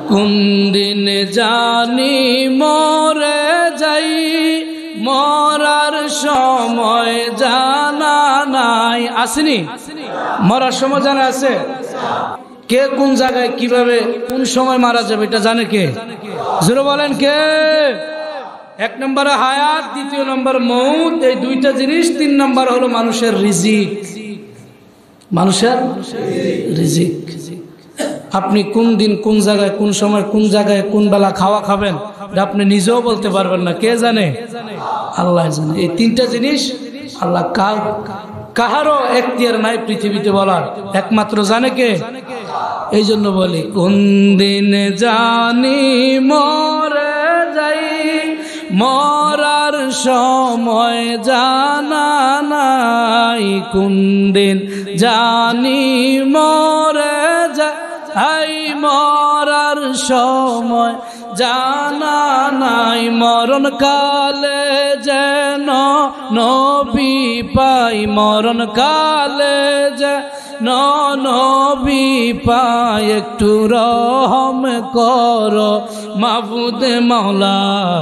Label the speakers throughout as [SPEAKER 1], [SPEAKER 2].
[SPEAKER 1] কোন দিন জানি মরে যাই, মরার সময় জানা নাই। আসেনি? মরার সময় জানা আছে? কে কোন জায়গায় কিভাবে কোন সময় মারা যাবে এটা জানে কে? জোরে বলেন কে? এক নম্বরে হায়াত, দ্বিতীয় নম্বর মউত, এই দুইটা জিনিস। তিন নম্বর হলো মানুষের রিজিক। মানুষের রিজিক। আপনি কোন দিন কোন জায়গায় কোন সময় কোন জায়গায় কোন বেলা খাওয়া খাবেন আপনি নিজেও বলতে পারবেন না। কে জানে? আল্লাহ জানে। এই তিনটা জিনিস আল্লাহ কাহারও এখতিয়ার নাই পৃথিবীতে বলার, একমাত্র জানে কে? এই জন্য বলি কোন দিন জানি মরে যাই, মরার সময় জানা নাই। কোন দিন জানি মরে যাই, মরার সময় জানা নাই। মরণ কালে যেন নবী পাই, মরণ কালে যেন নবী পাই। একটু রহম করো মাবুদ মাওলা।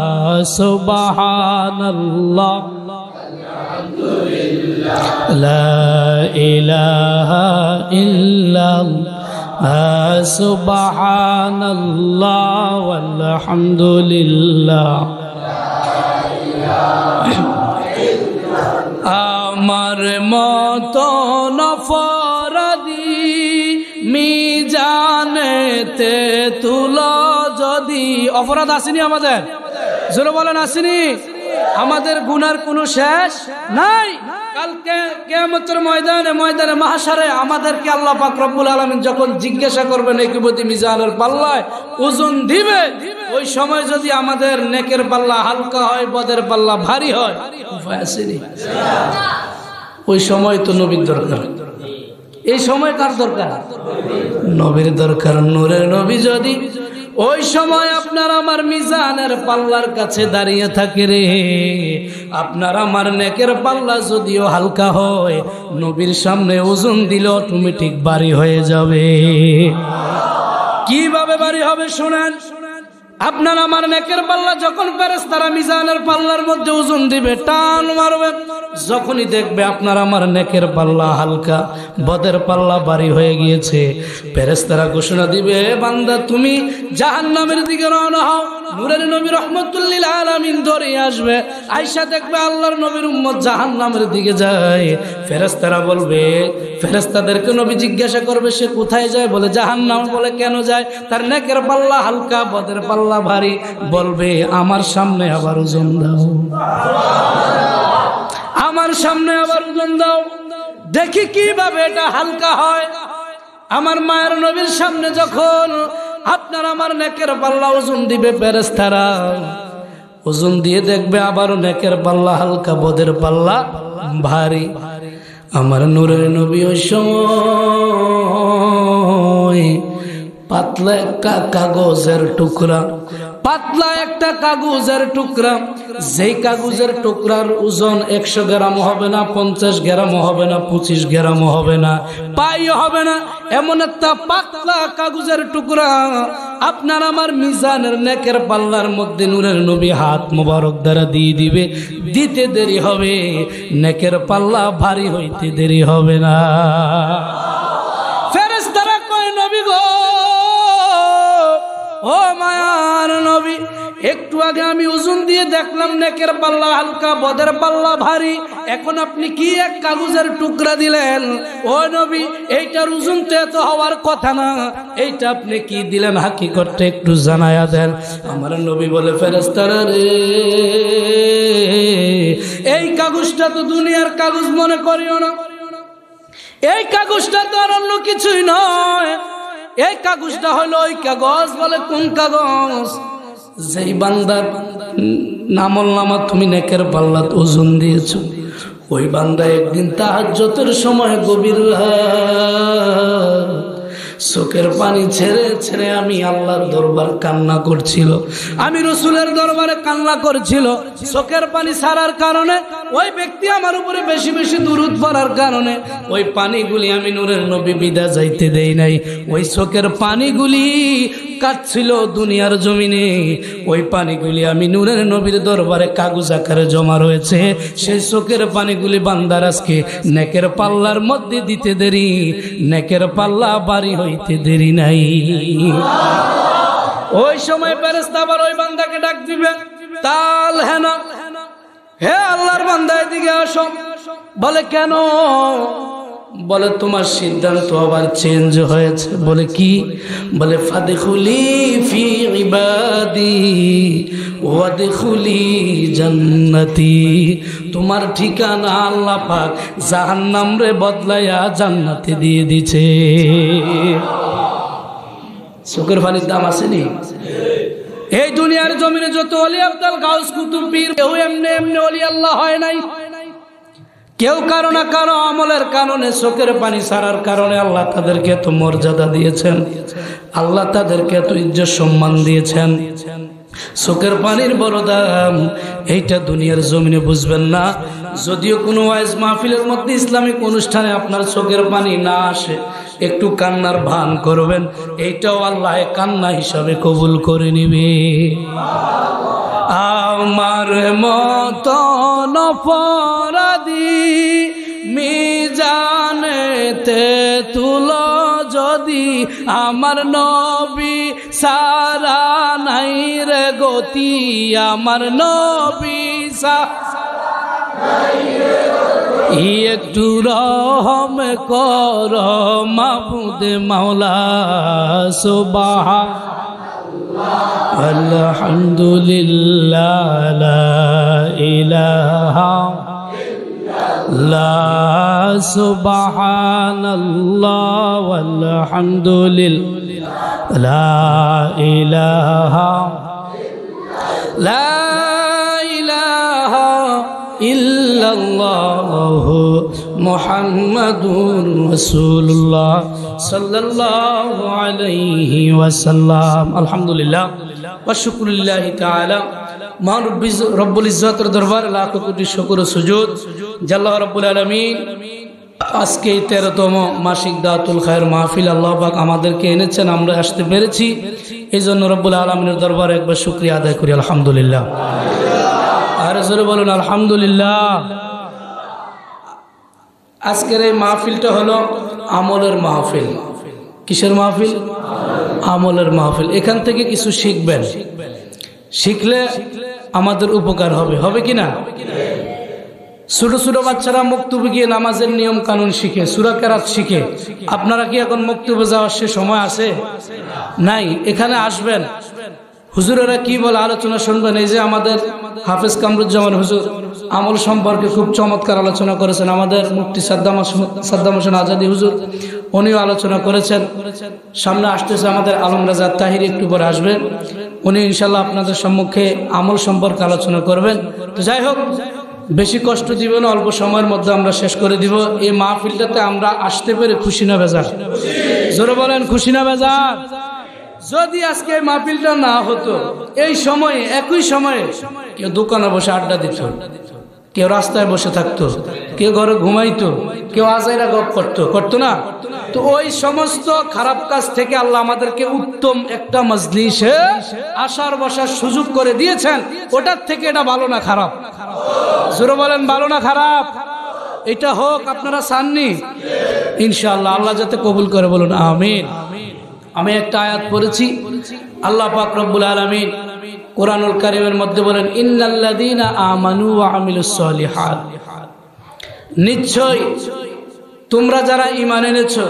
[SPEAKER 1] সুবহানাল্লাহ, লা ইলাহা ইল্লাল্লাহ, সুবহানাল্লাহ ওয়ালহামদুলিল্লাহ। আমার মতো নফরাদি মিজানেতে তুলো যদি। অপরাধ আসেনি আমাদের? জোরে বলেন আসেনি? আমাদের গুনার কোনো শেষ নাই। কালকে কিয়ামতের ময়দানে মাহশারে আমাদেরকে আল্লাহ পাক রব্বুল আলামিন যখন জিজ্ঞাসা করবেন নেকিবতী মিজানের পাল্লায় ওজন দিবে, ওই সময় যদি আমাদের নেকের পাল্লা হালকা হয়, বদের পাল্লা ভারী হয়, উপায় আসেনি। ওই সময় তো নবীর দরকার। এই সময় কার দরকার? নবীর দরকার। নূরের নবী যদি ওই সময় আপনার আমার মিজানের পাল্লার কাছে দাঁড়িয়ে থাকে রে, আপনার আমার নেকের পাল্লা যদিও হালকা হয়, নবীর সামনে ওজন দিলে অটোমেটিক ভারী হয়ে যাবে। কিভাবে ভারী হবে শুনেন। আপনার আমার নেকের পাল্লা যখন ফেরেশতারা মিজানের পাল্লার মধ্যে ওজন দিবে, টান মারবে, যখনই দেখবে আপনার আমার নেকের পাল্লা হালকা, বদের পাল্লা ভারী হয়ে গিয়েছে, ফেরেশতারা ঘোষণা দিবে, বান্দা তুমি জাহান্নামের দিকে রওনা হও। নূরের নবী রাহমাতুল লিল আলামিন ধরে আসবে, আয়েশা দেখবে আল্লাহর নবীর উম্মত জাহান্নামের দিকে যায়। ফেরেশতারা বলবে, ফেরেশতাদেরকে নবী জিজ্ঞাসা করবে সে কোথায় যায়, বলে জাহান্নাম। বলে কেন যায়? তার নেকের পাল্লা হালকা, বদের পাল্লা ভারী। বলবে আমার সামনে আবার ওজন দাও, আমার সামনে আবার ওজন দাও, দেখি কিভাবে এটা হালকা হয়। আমার মায়ের নবীর সামনে যখন আপনার আমার নেকের পাল্লা ওজন দিবে ফেরেশতারা, ওজন দিয়ে দেখবে আবারও নেকের পাল্লা হালকা, বদের পাল্লা ভারী। আমার নূরের নবী ওই সময় পাতলা একটা কাগজের টুকরা, পাতলা একটা কাগজের টুকরা, যেই কাগজের টুকরার ওজন 100 গ্রাম হবে না, 50 গ্রাম হবে না, 25 গ্রাম হবে না, পাইও হবে না, এমন একটা পাতলা কাগজের টুকরা আপনার আমার মিজানের নেকের পাল্লার মধ্যে নূরের নবী হাত মোবারক দ্বারা দিয়ে দিবে। দিতে দেরি হবে, নেকের পাল্লা ভারী হইতে দেরি হবে না। ফেরেশতারা কয়, নবী গো, ও মায়ার নবী, একটু আগে আমি ওজন দিয়ে দেখলাম নেকের পাল্লা হালকা, বদের পাল্লা ভারী, এখন আপনি কি এক কাগজের টুকরা দিলেন? ও নবী, এইটার ওজন তো এত হওয়ার কথা না, এইটা আপনি কি দিলেন হাকিকতটা একটু জানায়া দেন। আমার নবী বলে, ফেরেশতারা রে, এই কাগজটা তো দুনিয়ার কাগজ মনে করিও না, এই কাগজটা তো আর অন্য কিছুই নয়, এই কাগজটা হলো ওই কাগজ। বলে কোন কাগজ? যেই বান্দার আমল নামা তুমি নেকের পাল্লাত ওজন দিয়েছো, ওই বান্দা একদিন তাহাজ্জুদের সময় গভীর চোখের পানি ছেড়ে ছেড়ে আমি আল্লাহর দরবার কান্না করছিল, আমি রসুলের দরবারে কান্না করছিল। চোখের পানি ছাড়ার কারণে ওই ব্যক্তি আমার উপরে বেশি বেশি দুরূদ পড়ার কারণে ওই পানিগুলি আমি নূরের নবী বিদা যাইতে দেই নাই। ওই চোখের পানিগুলি কাটছিল দুনিয়ার জমিনে, ওই পানিগুলি আমি নূরের নবীর দরবারে কাগজ আকারে জমা রয়েছে। সেই চোখের পানিগুলি বান্দার আজকে নেকের পাল্লার মধ্যে দিতে দেরি, নেকের পাল্লা বাড়ি হইতে দেরি নাই। ওই সময় ফেরেশতা আবার ওই বান্দাকে ডাক দিবে, তাল হেন, হে আল্লাহর বান্দা এদিকে আসো। বলে কেন? বলে তোমার সিদ্ধান্ত আবার চেঞ্জ হয়েছে। বলে কি? বলে ফাদখুলি ফি ইবাদি ওয়াদখুলি জান্নাতি। তোমার ঠিকানা আল্লাহ পাক জাহান্নাম রে বদলাইয়া জান্নাতে দিয়ে দিছে। চোখের পানির দাম আসেনি? এই দুনিয়ার জমিনে যত ওলি আব্দুল গাউস কুতুব পীর, কেউ এমনি এমনি ওলি আল্লাহ হয় নাই। কেউ কারো না কারো আমলের কারণে, চোখের পানি ছাড়ার কারণে আল্লাহ তাদেরকে এত মর্যাদা দিয়েছেন, আল্লাহ তাদেরকে এত ইজ্জত সম্মান দিয়েছেন। চোখের পানির বড় দাম, এইটা দুনিয়ার জমিনে বুঝবেন না। যদিও কোনো ওয়াইজ মাহফিলের মধ্যে ইসলামিক অনুষ্ঠানে আপনার চোখের পানি না আসে, একটু কান্নার ভান করবেন, এইটাও আল্লাহ কান্না হিসাবে কবুল করে নিবে। আমার মতন অপরাধী মিজানেতে তুলো যদি, আমার নবী সারা নাই রে গতি, আমার নবী একটু রহম কর মাবুদ মাওলা সুবহান আলহামদুলিল্লাহ লা ইলাহা ইল্লাল্লাহ সুবহানাল্লাহ ওয়ালহামদুলিল্লাহ লা ইলাহা ইল্লাল্লাহ মুহাম্মাদুর রাসূলুল্লাহ সাল্লাল্লাহু আলাইহি ওয়াসাল্লাম। আলহামদুলিল্লাহ ওয়া শুকরুলিল্লাহি তাআলা। মহান রব্বুল ইজ্জতের দরবারে লাখ কোটি শুকর ও সুজুদ। আল্লাহ রাব্বুল আলামিন আজকে 13তম মাসিক দাওয়াতুল খায়ের মাহফিল আল্লাহ পাক আমাদেরকে এনেছেন, আমরা আসতে পেরেছি। এই জন্য রব্বুল আলামিনের দরবারে একবার শুকরিয়া আদায় করি আলহামদুলিল্লাহ। আর জোরে বলুন আলহামদুলিল্লাহ। আজকের এই মাহফিলটা হলো আমলের মাহফিল। কিসের মাহফিল? আমলের মাহফিল। এখান থেকে কিছু শিখবেন, শিখলে আমাদের উপকার হবে, হবে কিনা? ছোট ছোট বাচ্চারা মক্তবে গিয়ে নামাজের নিয়ম কানুন শিখে, সূরা কেরাত শিখে। আপনারা কি এখন মক্তবে যাওয়ার সে সময় আছে? নাই। এখানে আসবেন, হুজুরেরা কি বলে আলোচনা শুনবেন। এই যে আমাদের হাফেজ কামরুজ্জামান হুজুর আমল সম্পর্কে খুব চমৎকার আলোচনা করেছেন। আমাদের মুফতি সাদ্দাম হোসেন আজাদি হুজুর, উনিও আলোচনা করেছেন। সামনে আসতেছে আমাদের আলম রাজা তাহিরি, একটু পরে আসবেন। উনি ইনশাল্লাহ আপনাদের সম্মুখে আমল সম্পর্কে আলোচনা করবেন। তো যাই হোক, বেশি কষ্ট দিব না, অল্প সময়ের মধ্যে আমরা শেষ করে দিব। এই মাহফিলটাতে আমরা আসতে পেরে খুশি না বেজার? জোরে বলেন, খুশি না বেজার? যদি আজকে মাহফিলটা না হতো, এই সময়ে একই সময়ে কেউ দোকানে বসে আড্ডা দিত, কেউ রাস্তায় বসে থাকতো, কেউ ঘরে ঘুমাইতো, কেউ আজাইরা গপ করতো না? তো ওই সমস্ত খারাপ কাজ থেকে আল্লাহ আমাদেরকে উত্তম একটা মজলিসে আসার বসার সুযোগ করে দিয়েছেন। ওটার থেকে এটা ভালো না খারাপ? জোরে বলেন, ভালো না খারাপ? এটা হোক, আপনারা চাননি? ইনশাআল্লাহ আল্লাহ যাতে কবুল করে, বলুন আমিন। আমি একটা আয়াত পড়েছি, আল্লাহ পাক রব্বুল আলামিন কোরআনুল কারীমের মধ্যে বলেন, ইন্নাল্লাযীনা আমানু ওয়া আমিলুস সলিহাত, নিশ্চয় তোমরা যারা ঈমান এনেছো,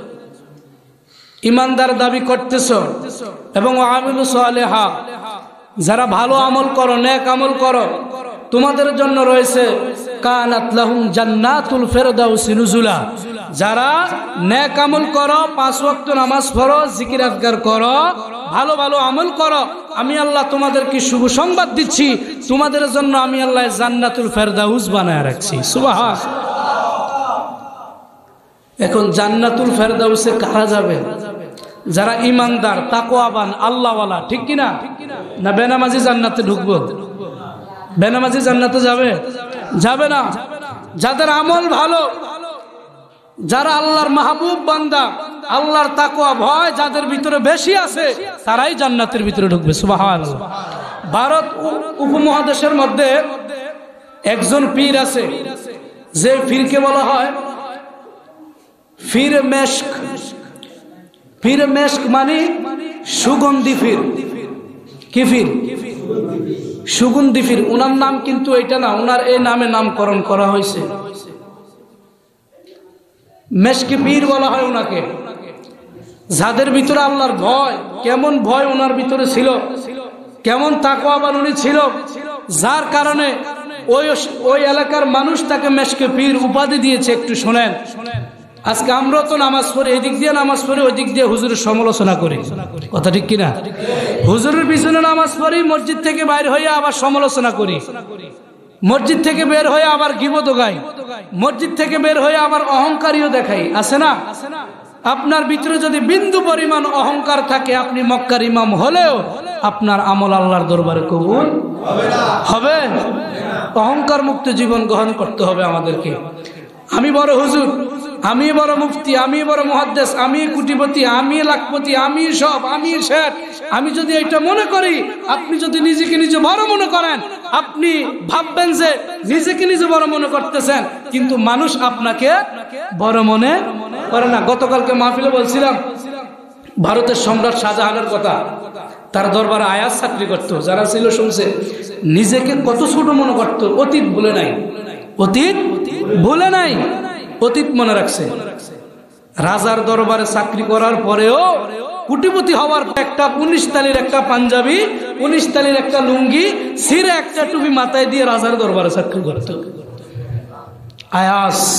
[SPEAKER 1] ঈমানদার দাবি করতেছো, এবং ওয়া আমিলুস সলিহাত, যারা ভালো আমল করো, নেক আমল করো, তোমাদের জন্য রয়েছে কানাত লাহুম জান্নাতুল ফিরদাউসি নুজুলা। যারা নেক আমল করো, 5 ওয়াক্ত নামাজ পড়ো, জিকির আজকার করো, ভালো ভালো আমল করো, আমি আল্লাহ তোমাদেরকে শুভ সংবাদ দিচ্ছি, তোমাদের জন্য আমি আল্লাহ জান্নাতুল ফিরদাউস বানায় রাখছি। সুবহান। এখন জান্নাতুল ফিরদাউসে কারা যাবে? যারা ঈমানদার, তাকওয়াবান, আল্লাহওয়ালা, ঠিক কিনা? না বেনামাজি জান্নাতে ঢুকবো? বেনামাজি জান্নাতে যাবে? যাবে না। যাদের আমল ভালো, যারা আল্লাহর মাহবুব বান্দা, আল্লাহর তাকওয়া ভয় যাদের ভিতরে বেশি আছে, তারাই জান্নাতের ভিতরে ঢুকবে। সুবহানাল্লাহ। ভারত উপমহাদেশের মধ্যে একজন পীর আছে, যে পীরকে বলা হয় পীরে মেশক। পীরে মেশক মানে সুগন্ধি পীর। কি পীর? সুগন্ধি পীর। ওনার নাম কিন্তু এটা না, ওনার এই নামে নামকরণ করা হয়েছে, মেশকে পীর বলা হয় ওনাকে। যাদের ভিতরে আল্লাহর ভয়, কেমন ভয় ওনার ভিতরে ছিল, কেমন তাকওয়াবান উনি ছিল, যার কারণে ওই এলাকার মানুষ তাকে মেশকে পীর উপাধি দিয়েছে। একটু শোনেন, আজকে আমরা তো নামাজ পড়ি, এদিক দিয়ে নামাজ পড়ি, ওই দিক দিয়ে হুজুরের সমালোচনা করি, কথা ঠিক কিনা? হুজুরের পিছনে নামাজ পড়ি, মসজিদ থেকে বাইর হয়ে আবার সমালোচনা করি, মসজিদ থেকে বের হয়ে আবার গীবত গাই, মসজিদ থেকে বের হয়ে আবার অহংকারীও দেখাই, আছে না? আপনার ভিতরে যদি বিন্দু পরিমাণ অহংকার থাকে, আপনি মক্কার ইমাম হলেও আপনার আমল আল্লাহর দরবারে কবুল হবে। অহংকার মুক্ত জীবন গ্রহণ করতে হবে আমাদেরকে। আমি বড় হুজুর, আমি বড় মুফতি, আমি বড় মুহাদ্দিস, আমি কোটিপতি, আমি লাখপতি, আমি সব, আমি শেখ, আমি যদি এটা মনে করি, আপনি যদি নিজেকে নিজে বড় মনে করেন, আপনি ভাববেন যে নিজেকে নিজে বড় মনে করতেছেন, কিন্তু মানুষ আপনাকে বড় মনে করে না। গতকালকে মাহফিলে বলছিলাম ভারতের সম্রাট শাহজাহানের কথা। তার দরবারে আয়াত চাকরি করতো, যারা ছিল শুনছে, নিজেকে কত ছোট মনে করতো, অতীত ভুলে নাই, অতীত ভুলে নাই, অতীত মনে রাখছে। রাজার দরবারে চাকরি করার পরেও কোটিপতি হওয়ার একটা 19 তালির একটা পাঞ্জাবি, 19 তালির একটা লুঙ্গি, সিরে একটা টুপি মাথায় দিয়ে রাজার দরবারে চাকরি করত। আয়াস।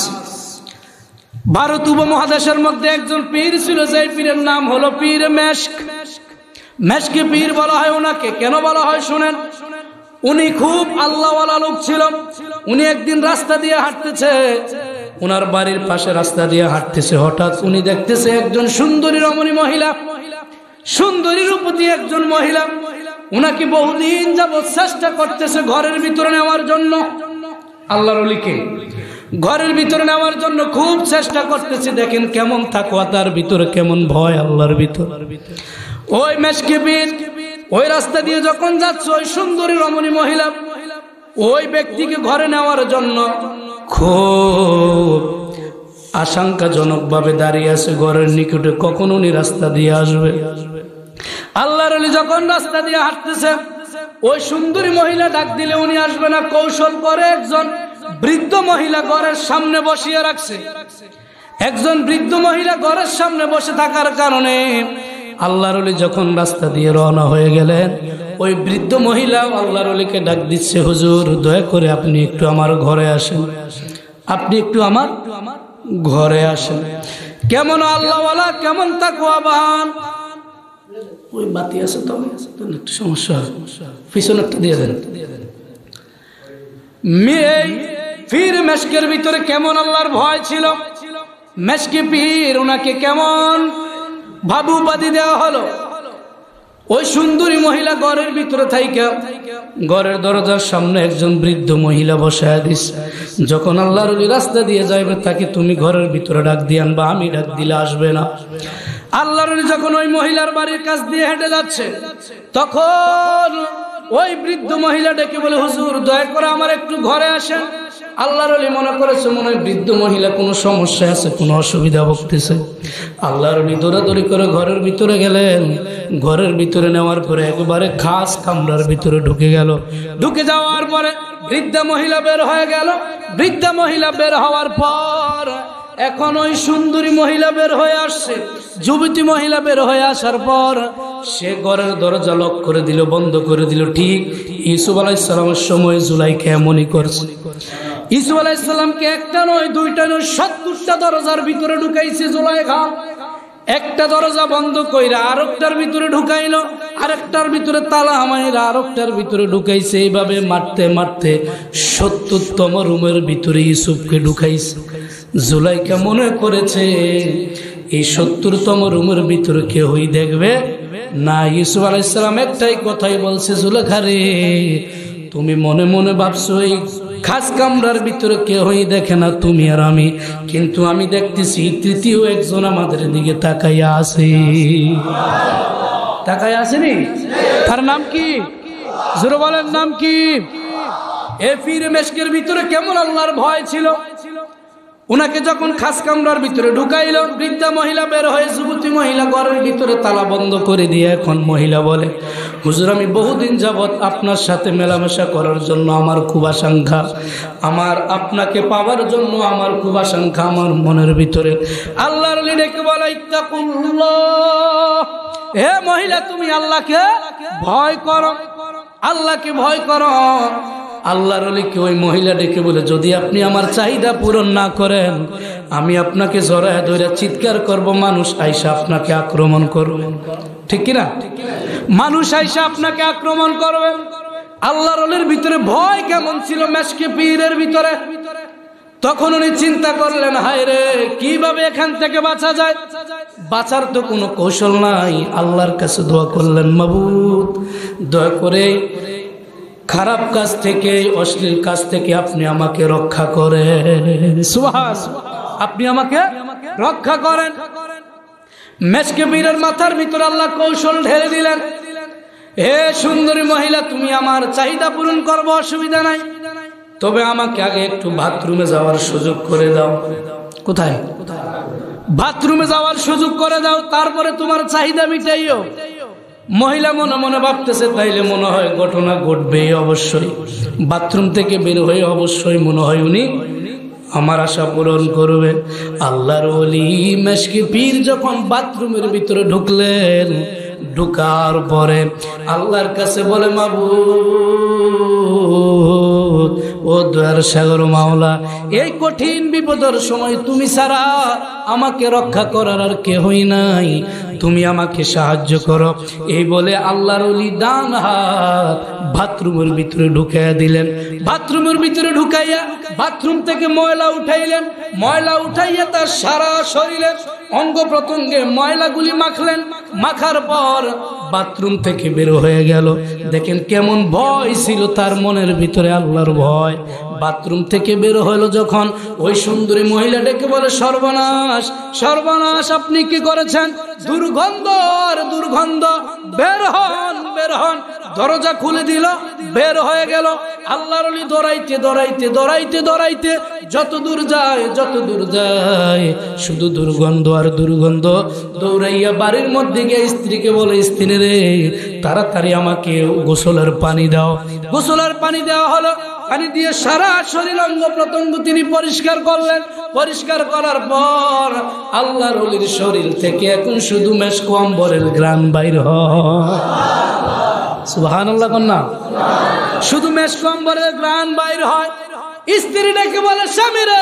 [SPEAKER 1] ভারত উপমহাদেশের মধ্যে একজন পীর ছিল, যে পীরের নাম হলো পীর মেশক। মেশকে পীর বলা হয় ওনাকে। কেন বলা হয় শুনেন। উনি খুব আল্লাহওয়ালা লোক ছিল। উনি একদিন রাস্তা দিয়ে হাঁটতেছে, উনার বাড়ির পাশে রাস্তা দিয়ে হাঁটতেছে, হঠাৎ উনি দেখতেছে একজন সুন্দরী রমণী মহিলা, সুন্দরী রূপবতী একজন মহিলা। উনাকে বহুদিন যাবৎ চেষ্টা করতেছে ঘরের ভিতরে নেওয়ার জন্য, আল্লাহর ওলিকে ঘরের ভিতরে নেওয়ার জন্য খুব চেষ্টা করতেছে। দেখেন কেমন তাকওয়া তার ভিতরে, কেমন ভয় আল্লাহর ভিতরে। ওই মেশকে পীর ওই রাস্তা দিয়ে যখন যাচ্ছে, ওই সুন্দরী রমণী মহিলা ওই ব্যক্তিকে ঘরে নেওয়ার জন্য খুব আশঙ্কাজনক ভাবে দাঁড়িয়ে আছে ঘরের নিকটে, কখন উনি রাস্তা দিয়ে আসবে। আল্লাহর ওলি যখন রাস্তা দিয়ে হাঁটতেছে, ওই সুন্দরী মহিলা ডাক দিলে উনি আসবে না, কৌশল করে একজন বৃদ্ধ মহিলা ঘরের সামনে বসিয়ে রাখছে। একজন বৃদ্ধ মহিলা ঘরের সামনে বসে থাকার কারণে আল্লাহর ওলি যখন রাস্তা দিয়ে রওনা হয়ে গেলেন, ওই বৃদ্ধ মহিলা আল্লাহর ওলিকে ডাক দিচ্ছে, হুজুর দয়া করে আপনি একটু আমার ঘরে আসেন, আপনি একটু আমার ঘরে আসেন। কেমন আল্লাহওয়ালা, কেমন তাকওয়াবান। ওই বাতি আছে তো, একটু সমস্যা, পিছনে একটা দিয়ে দেন। পীর মেশকের ভিতরে কেমন আল্লাহর ভয় ছিল। মেশকে পীর, ওনাকে কেমন ভাবু উপাধি দেওয়া হলো। ওই সুন্দরী মহিলা ঘরের ভিতরে থাইকা ঘরের দরজার সামনে একজন বৃদ্ধ মহিলা বসায় দিস। যখন আল্লাহর ওলি রাস্তা দিয়ে যাইবে, তাকে তুমি ঘরের ভিতরে ডাক দিয়ে আনবা, আমি ডাক দিলে আসবে না। আল্লাহর ওলি যখন ওই মহিলার বাড়ির কাছ দিয়ে হেঁটে যাচ্ছে, তখন ওই বৃদ্ধ মহিলা ডেকে বলে, হুজুর দয়া করে আমার একটু ঘরে আসেন। আল্লাহর ওলি মনে করেছে মনে হয় বৃদ্ধ মহিলা কোনো সমস্যা আছে, কোনো অসুবিধা ভুগতেছে। আল্লাহর ওলি দৌড়াদৌড়ি করে ঘরের ভিতরে গেলেন। ঘরের ভিতরে নেওয়ার পরে একবারে খাস কামরার ভিতরে ঢুকে গেল। ঢুকে যাওয়ার পরে বৃদ্ধা মহিলা বের হয়ে গেল। বৃদ্ধা মহিলা বের হওয়ার পর এখন ওই সুন্দরী মহিলা বের হয়ে আসছে। যুবতী মহিলা বের হয়ে আসার পর সে ঘরের দরজা লক করে দিল, বন্ধ করে দিল। ঠিক ইউসুফ আলাইহিস সালামের সময় জুলাইখা এমনই করছে। ইউসুফ আলাইহিস সালামকে একটা নয়, দুইটা নয়, 70টা দরজার ভিতরে ঢুকাইছে জুলাইখা। একটা দরজা বন্ধ কইরা আরেকটার ভিতরে ঢুকাইলো, আরেকটার ভিতরে তালা মাইরা আরেকটার ভিতরে ঢুকাইছে। এইভাবে মারতে মারতে 70তম রুমের ভিতরে ইউসুফকে ঢুকাইছে। জুলাইখা মনে করেছে এই 70তম রুমের ভিতরে কেউই দেখবে না। ইউসুফ আলাইহিস সালাম একটাই কথাই বলছে, জুলেখা রে, তুমি মনে মনে ভাবছো খাস কামরার ভিতরে কেউই দেখে না, তুমি আর আমি, কিন্তু আমি দেখতেছি তৃতীয় একজন আমাদের দিকে তাকাইয়া আছে। তাকাইয়া আসেনি? তার নাম কি? জোরে বলেন, নাম কি? এ পীর মেশকের ভিতরে কেমন আল্লাহর ভয় ছিল। উনাকে যখন খাস কামরার ভিতরে ঢুকাইল, বৃদ্ধা মহিলা বের হয়ে, যুবতী মহিলা ঘরের ভিতরে তালা বন্ধ করে দিয়ে এখন মহিলা বলে, হুজুর আমি বহুদিন যাবত আপনার সাথে মেলামেশা করার জন্য আমার খুব আকাঙ্ক্ষা, আমার আপনাকে পাওয়ার জন্য আমার খুব আকাঙ্ক্ষা আমার মনের ভিতরে। আল্লাহর লিডেকে বলে, ইত্তাকুল্লাহ, হে মহিলা তুমি আল্লাহকে ভয় করো, আল্লাহকে ভয় করো। আল্লাহর ওলিকে ওই মহিলা ডেকে বলে, যদি আপনি আমার চাহিদা পূরণ না করেন আমি আপনাকে জড়ায় ধরে চিৎকার করব, মানুষ আইসা আপনাকে আক্রমণ করবে। ঠিক কিনা? মানুষ আইসা আপনাকে আক্রমণ করবে। আল্লাহর ওলির ভিতরে ভয় কেমন ছিল মেশকে পীরের ভিতরে। তখন উনি চিন্তা করলেন, হায় রে, কিভাবে এখান থেকে বাঁচা যায়? বাঁচার তো কোনো কৌশল নাই। আল্লাহর কাছে দোয়া করলেন, মাবুদ দয়া করে খারাপ কাজ থেকে, অশ্লীল কাজ থেকে আপনি আমাকে রক্ষা করেন। সুবহানাল্লাহ, আপনি আমাকে রক্ষা করেন। মেশকে পীরের মাথার ভিতরে আল্লাহ কৌশল ঢেলে দিলেন, হে সুন্দরী মহিলা তুমি আমার চাহিদা পূরণ করবো, অসুবিধা নাই, তবে আমাকে আগে একটু বাথরুমে যাওয়ার সুযোগ করে দাও। কোথায়? বাথরুমে যাওয়ার সুযোগ করে দাও, তারপরে তোমার চাহিদা মিটাইও। মহিলা মনে মনে ভাবতেছে, তাইলে মনে হয় ঘটনা ঘটবে অবশ্যই, বাথরুম থেকে বের হয়ে অবশ্যই মনে হয় উনি আমার আশা পূরণ করবেন। আল্লাহর ওলি মেশকে পীর যখন বাথরুমের ভিতরে ঢুকলেন, ঢুকার পরে আল্লাহর কাছে বলে, মাবুদ ও দয়ার সাগর মাওলা, এই কঠিন বিপদের সময় তুমি ছাড়া আমাকে রক্ষা করার আর কেহই নাই, তুমি আমাকে সাহায্য করো। এই বলে আল্লাহর ওলি ডান হাত বাথরুমের ভিতরে ঢুকাইয়া দিলেন। বাথরুমের ভিতরে ঢুকাইয়া বাথরুম থেকে ময়লা উঠাইলেন। ময়লা উঠাইয়া তার সারা শরীরে অঙ্গ প্রত্যঙ্গে ময়লাগুলি মাখলেন। মাখার পর বাথরুম থেকে বের হয়ে গেল। দেখেন কেমন ভয় ছিল তার মনের ভিতরে, আল্লাহর ভয়। বাথরুম থেকে বের হলো যখন, ওই সুন্দরী মহিলা ডেকে বলে, সর্বনাশ, সর্বনাশ, আপনি কি করেছেন? দুর্গন্ধ আর দুর্গন্ধ, বের হন, বের হন। দরজা খুলে দিল, বের হয়ে গেল। আল্লাহর ওলি দৌড়াইতে দৌড়াইতে দৌড়াইতে দৌড়াইতে যত দূর যায়, যত দূর যায়, শুধু দুর্গন্ধ আর দুর্গন্ধ। দৌড়াইয়া বাড়ির মধ্যে গিয়ে স্ত্রীকে বলে, স্ত্রী রে, তাড়াতাড়ি আমাকে গোসলের পানি দাও। গোসলের পানি দেওয়া হলো। পানি দিয়ে সারা শরীর অঙ্গ প্রত্যঙ্গ তিনি পরিষ্কার করলেন। পরিষ্কার করার পর আল্লাহর ওলির শরীর থেকে এখন শুধু মেশক আম্বরের ঘ্রাণ বাইর হয়। সুবহানাল্লাহ কন্যা, শুধু মেশক আম্বরের ঘ্রাণ বাইর হয়। স্ত্রী ডেকে বলে, স্বামী রে,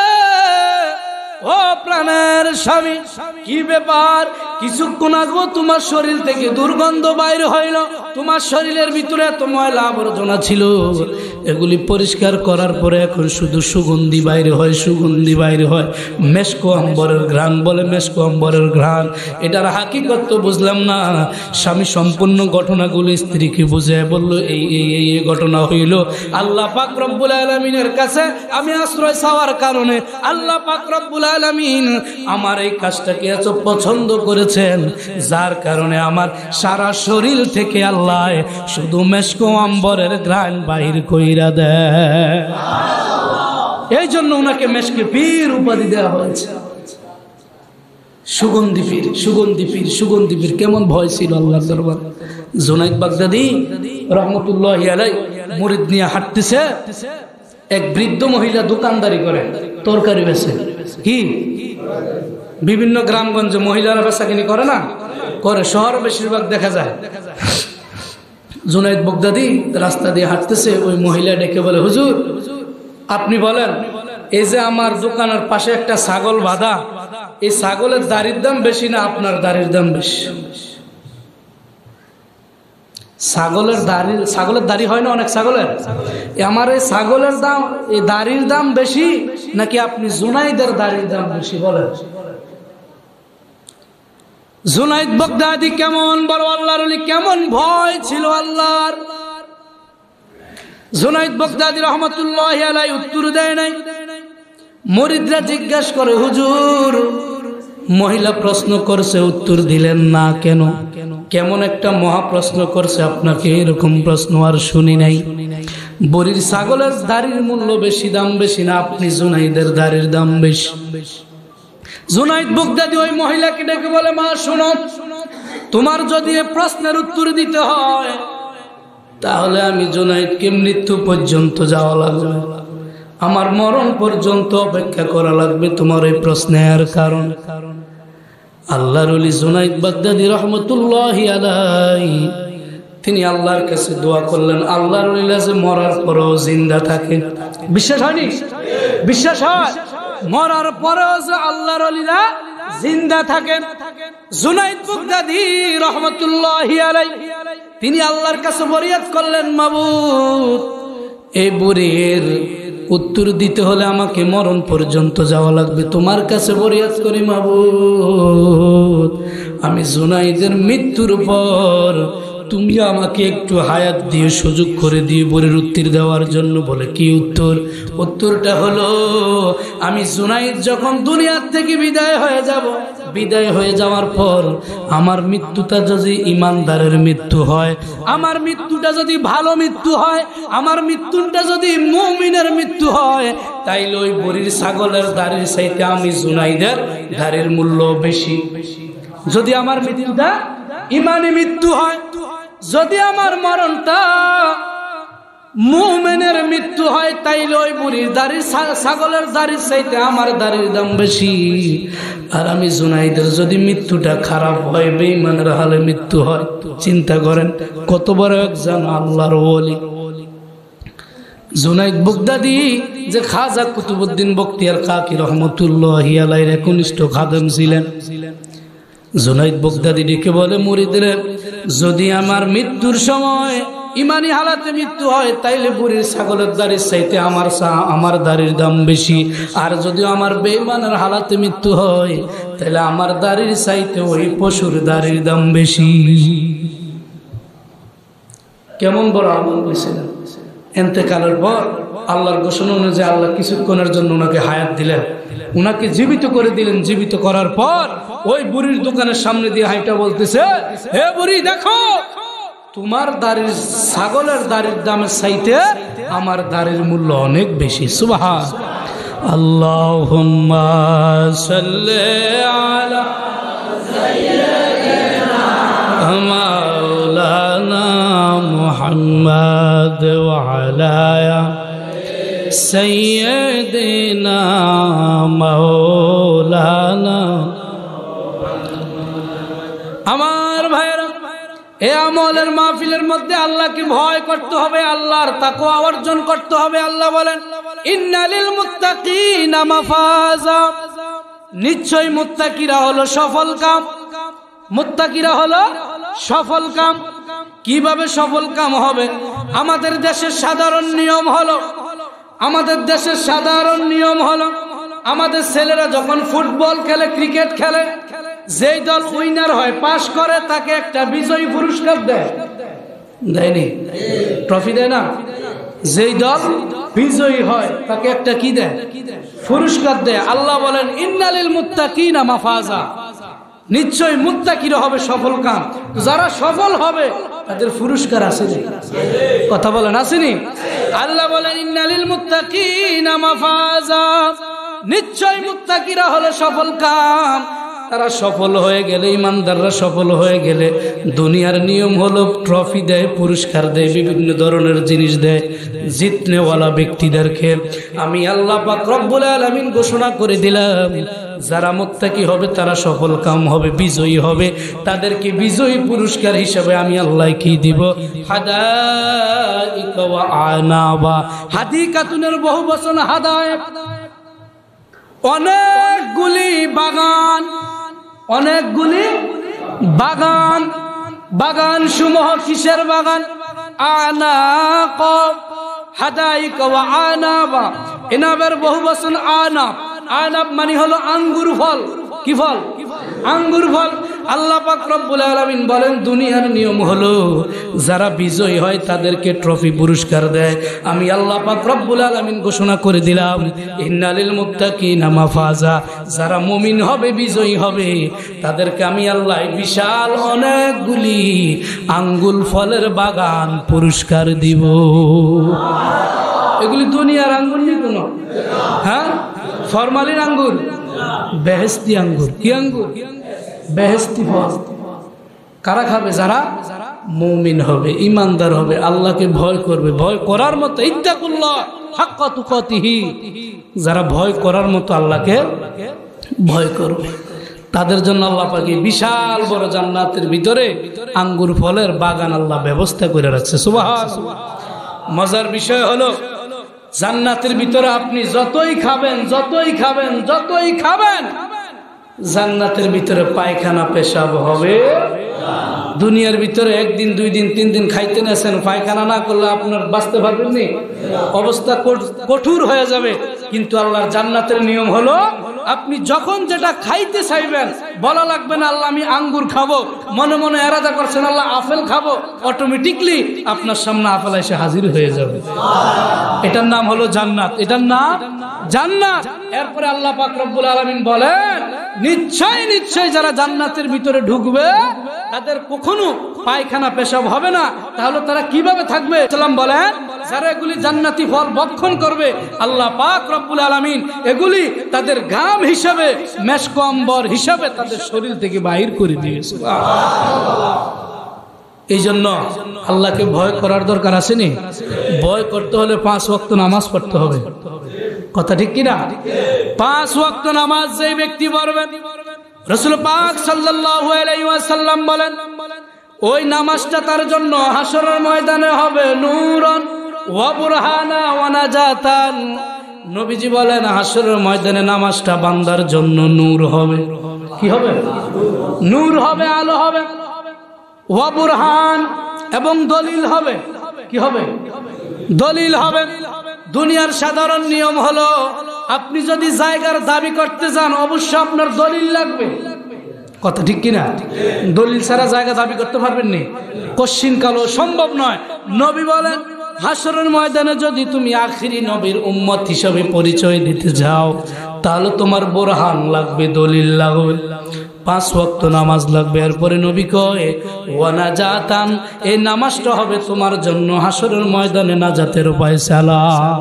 [SPEAKER 1] ও প্রাণের স্বামী, কি ব্যাপার? কিছুক্ষণ আগে তোমার শরীর থেকে দুর্গন্ধ বাইর হইল, তোমার শরীরের ভিতরে এত ময়লা আবর্জনা ছিল, এগুলি পরিষ্কার করার পরে এখন শুধু সুগন্ধি বাইরে হয়, সুগন্ধি বাইরে হয়, মেশক আম্বরের ঘ্রাণ। বলে, মেশক আম্বরের ঘ্রাণ, এটার হাকিকত তো বুঝলাম না। স্বামী সম্পূর্ণ ঘটনাগুলো স্ত্রীকে বুঝায় বলল, এই এই এই ঘটনা হইল। আল্লাহ পাক রব্বুল আলামিনের কাছে আমি আশ্রয় চাওয়ার কারণে আল্লাহ পাক রব্বুল আলামিন আমার এই কাজটাকে এত পছন্দ করেছেন, যার কারণে আমার সারা শরীর থেকে আল্লাহ শুধু মেশক আম্বরের ঘ্রাণ বাহির কইরা দেয়। এই জন্য ওনাকে মেশকে পীর উপাধি দেওয়া হয়েছে। সুগন্ধি পীর, সুগন্ধি পীর, সুগন্ধি পীর। কেমন ভয় ছিল আল্লাহর দরবার। জুনাইদ বাগদাদি রহমতুল্লাহি আলাইহি মুরিদ নিয়ে হাঁটতেছে। এক বৃদ্ধ মহিলা দোকানদারি করে, তরকারি বেচে। কি বিভিন্ন গ্রামগঞ্জে মহিলারা বেচাকিনি করে না? করে, শহর বেশিরভাগ দেখা যায়। জুনাইদ বাগদাদি রাস্তা দিয়ে হাঁটতেছে, ওই মহিলা ডেকে বলে, হুজুর আপনি বলেন, এই যে আমার দোকানের পাশে একটা ছাগল বাঁধা, এই ছাগলের দাড়ির দাম বেশি না আপনার দাড়ির দাম বেশি? ছাগলের দাড়ি হয় না অনেক ছাগলের, আমার এই ছাগলের দাম, এই দাড়ির দাম বেশি নাকি আপনি জুনাইদের দাড়ির দাম বেশি? বলেন। জুনাইদ বাগদাদি কেমন বড় আল্লাহর ওলি, কেমন ভয় ছিল আল্লাহর। জুনাইদ বাগদাদী রহমাতুল্লাহি আলাইহি উত্তর দেয় নাই। মুরিদরা জিজ্ঞাসা করে, হুজুর মহিলা প্রশ্ন করছে উত্তর দিলেন না কেন? কেমন একটা মহা প্রশ্ন করছে, আপনাকে এরকম প্রশ্ন আর শুনি নাই। বরির ছাগলের দাড়ির মূল্য বেশি, দাম বেশি না আপনি জুনাইদের দাড়ির দাম বেশি? জুনাইদ বাগদাদী ওই মহিলাকে ডেকে বলে, মা শোনো, তোমার যদি এই প্রশ্নের উত্তর দিতে হয় তাহলে আমি জুনাইদকে মৃত্যু পর্যন্ত যাওয়া লাগবে, আমার মরণ পর্যন্ত অপেক্ষা করা লাগবে তোমার এই প্রশ্নের কারণ। আল্লাহর ওলি জুনাইদ বাগদাদী রহমাতুল্লাহি আলাইহি তিনি আল্লাহর কাছে দোয়া করলেন, আল্লাহর ওলিরা যে মরার পরেও জিন্দা থাকে। বিশ্বাস হয়নি? বিশ্বাস হয়? মরার পরেও যে আল্লাহর ওলিরা জিন্দা থাকেন। জুনাইদ বাগদাদী রহমাতুল্লাহি আলাইহি তিনি আল্লাহর কাছে ফরিয়াদ করলেন, মাবুদ এই বুড়ির উত্তর দিতে হলে আমাকে মরণ পর্যন্ত যাওয়া লাগবে, তোমার কাছে ফরিয়াদ করি মাবুদ, আমি জুনাইদের মৃত্যুর পর তুমি আমাকে একটু হায়াত দিয়ে সুযোগ করে দিয়ে বুড়ির উত্তর দেওয়ার জন্য। বলে কি উত্তর? উত্তরটা হলো, আমি জুনাইদ যখন দুনিয়ার থেকে বিদায় হয়ে যাব, বিদায় হয়ে যাওয়ার পর আমার মৃত্যুটা যদি ইমানদারের মৃত্যু হয়, আমার মৃত্যুটা যদি ভালো মৃত্যু হয়, আমার মৃত্যুটা যদি মুমিনের মৃত্যু হয়, তাইলে ওই বুড়ির ছাগলের দাড়ির চাইতে আমি জুনাইদের দাড়ির মূল্য বেশি। যদি আমার মৃত্যুটা ইমানি মৃত্যু হয়, যদি আমার মরণটা মুমিনের মৃত্যু হয়, তাইলে ওই বুড়ির দাড়ির ছাগলের দাড়ির চাইতে আমার দাড়ির দাম বেশি। আর আমি জুনাইদের যদি মৃত্যুটা খারাপ হয়, বেঈমানের হালে মৃত্যু হয়, চিন্তা করেন কত বড় একজন আল্লাহর ওলি। জুনাইদ বাগদাদী যে খাজা কুতুবউদ্দিন বখতিয়ার কাকি রহমাতুল্লাহি আলাইহির একনিষ্ঠ খাদেম ছিলেন। জুনাইদ বাগদাদী ডেকে বলে, মুরিদরে যদি আমার মৃত্যুর সময় ইমানি হালাতে মৃত্যু হয়, তাইলে বুড়ির ছাগলের দাড়ির চাইতে আমার দাড়ির দাম বেশি। আর যদি আমার বেঈমানের হালাতে মৃত্যু হয়, তাহলে আমার দাড়ির চাইতে ওই পশুর দাড়ির দাম বেশি। কেমন বড় আমল করেছিলেন। ইন্তেকালের পর আল্লাহর ঘোষণা অনুযায়ী আল্লাহ কিছুক্ষণের জন্য ওনাকে হায়াত দিলেন, উনাকে জীবিত করে দিলেন। জীবিত করার পর ওই বুড়ির দোকানের সামনে দিয়ে হাইটা বলতেছে, হে বুড়ি দেখো, তোমার দাড়ির ছাগলের দাড়ির দামের চাইতে আমার দাড়ির মূল্য অনেক বেশি। সুবহান আল্লাহুম্মা সাল্লি আলা সাইয়্যিদিনা মাওলানা মুহাম্মদ ওয়া আলা সাইয়্যিদিনা মাওলানা। আমার ভাইরা, এই আমলের মাহফিলের মধ্যে আল্লাহকে ভয় করতে হবে, আল্লাহর তাকওয়া অর্জন করতে হবে। আল্লাহ বলেন, ইন্নালিল মুত্তাকিনা মাফাজা, নিশ্চয় মুত্তাকিরা হলো সফল কাম। মুত্তাকিরা হলো সফল কাম। কিভাবে সফল কাম হবে? আমাদের দেশের সাধারণ নিয়ম হলো, আমাদের ছেলেরা যখন ফুটবল খেলে, ক্রিকেট খেলে, যেই দল উইনার হয়, পাস করে, তাকে একটা বিজয়ী পুরস্কার দেয়, দেয়নি? ট্রফি দেয় না? যেই দল বিজয়ী হয় তাকে একটা কি দেয়? পুরস্কার দেয়। আল্লাহ বলেন, ইন্নালিল মুত্তাকিনা মাফাজা, নিশ্চয় মুত্তাকিরা হবে সফল কাম। যারা সফল হবে তাদের পুরস্কার আছে। কথা বলেন, আসেনি? আল্লাহ বলেন, ইন্নালিল মুত্তাকিনা মাফাজা, নিশ্চয় মুত্তাকিরা হলো সফল কাম। তারা সফল হয়ে গেলে, ইমানদাররা সফল হয়ে গেলে, দুনিয়ার নিয়ম হলো ট্রফি দেয়, পুরস্কার দেয়, বিভিন্ন ধরনের জিনিস দেয় জিতনেওয়ালা ব্যক্তিদেরকে। আমি আল্লাহ পাক রব্বুল আলামিন ঘোষণা করে দিলাম, যারা মুত্তাকি হবে তারা সফল কাম হবে, বিজয়ী হবে। তাদেরকে বিজয়ী পুরস্কার হিসাবে আমি আল্লাহ কি দিব? হাদাইকা ওয়া আনাবা। হাদিকাতুনের বহু বচন হাদায়েক, অনেকগুলি বাগান, অনেকগুলি বাগান। বাগান সমূহ কিসের বাগান? আনাক, হাদাইকা ওয়া আনাবা। এনাবের বহু বচন আনাব। আনাব মানে হলো আঙ্গুর ফল। কি ফল? আঙ্গুর ফল। আল্লাহ পাক রব্বুল আলামিন বলেন দুনিয়ার নিয়ম হলো যারা বিজয়ী হয় তাদেরকে ট্রফি পুরস্কার দেয়। আমি আল্লাহ পাক রব্বুল আলামিন ঘোষণা করে দিলাম ইন্নালিল মুত্তাকিনা মাফাজা, যারা মুমিন হবে বিজয়ী হবে তাদেরকে আমি আল্লাহ বিশাল অনেকগুলি আঙ্গুল ফলের বাগান পুরস্কার দিব। এগুলি দুনিয়ার আঙ্গুর নি কোনো, হ্যাঁ ফরমালিন আঙ্গুর, বেহেশতি আঙ্গুর। কি আঙ্গুর? বেহেশতি ফল। কারা খাবে? যারা মুমিন হবে, ইমানদার হবে, আল্লাহকে ভয় করবে, ভয় করার মতো ইত্তাকুল্লাহ হাক্কা তুকাতিহি, যারা ভয় করার মতো আল্লাহকে ভয় করবে তাদের জন্য আল্লাহ পাক বিশাল বড় জান্নাতের ভিতরে আঙ্গুর ফলের বাগান আল্লাহ ব্যবস্থা করে রাখছে। সুবহানাল্লাহ। মজার বিষয় হলো জান্নাতের ভিতরে আপনি যতই খাবেন যতই খাবেন যতই খাবেন জান্নাতের ভিতরে পায়খানা পেশাব হবে। দুনিয়ার ভিতরে একদিন দুই দিন তিন দিন খাইতে নেছেন, পায়খানা না করলে আপনার বাঁচতে পারবেন নি, অবস্থা কঠোর হয়ে যাবে। কিন্তু আল্লাহর জান্নাতের নিয়ম হলো আপনি যখন যেটা খাইতে চাইবেন বলা লাগবে না আল্লাহ আমি আঙ্গুর খাবো, মনে মনে এরাদা করছেন আল্লাহ আপেল খাবো, অটোমেটিকলি আপনার সামনে আপেল এসে হাজির হয়ে যাবে। এটার নাম হলো জান্নাত, এটার নাম জান্নাত। এরপরে আল্লাহ পাক রব্বুল আলামিন বলেন নিশ্চয় নিশ্চয় যারা জান্নাতের ভিতরে ঢুকবে তাদের কখনো পায়খানা পেশাব হবে না। তাহলে তারা কিভাবে থাকবে? সাল্লাম বলেন যারা এগুলি জান্নাতি ফল ভক্ষণ করবে আল্লাহ পাক রব্বুল আলামিন এগুলি তাদের ঘাম হিসাবে, মেশক অম্বর হিসাবে তাদের শরীর থেকে বাহির করে দিবে। এই জন্য আল্লাহকে ভয় করার দরকার আসেনি? ভয় করতে হলে 5 ওয়াক্ত নামাজ পড়তে হবে। কথা ঠিক কিনা? 5 ওয়াক্ত নামাজ যে ব্যক্তি পড়বে রাসূল পাক সাল্লাল্লাহু আলাইহি ওয়াসাল্লাম বলেন ওই নামাজটা তার জন্য হাসরের ময়দানে হবে নূরন ওয়া বুরহানা ওয়া নাজাতান। নবীজি বলেন হাসরের ময়দানে নামাজটা বান্দার জন্য নূর হবে। কি হবে? নূর হবে, আলো হবে। ওয়া বুরহান এবং দলিল হবে। কি হবে? দলিল হবে। দুনিয়ার সাধারণ নিয়ম হলো আপনি যদি জায়গার দাবি করতে যান অবশ্যই আপনার দলিল লাগবে। কথা ঠিক কিনা? দলিল ছাড়া জায়গা দাবি করতে পারবেন না, কশিন কালো সম্ভব নয়। নবী বলেন হাসরের ময়দানে যদি তুমি আখিরি নবীর উম্মত হিসেবে পরিচয় দিতে যাও তাহলে তোমার বোরহান লাগবে, দলিল লাগবে, 5 ওয়াক্ত নামাজ লাগবে। এরপরে নবী কয় ওয়া নাজাতান, এই নামাজটা হবে তোমার জন্য হাসরের ময়দানে নাজাতের ফয়সালা।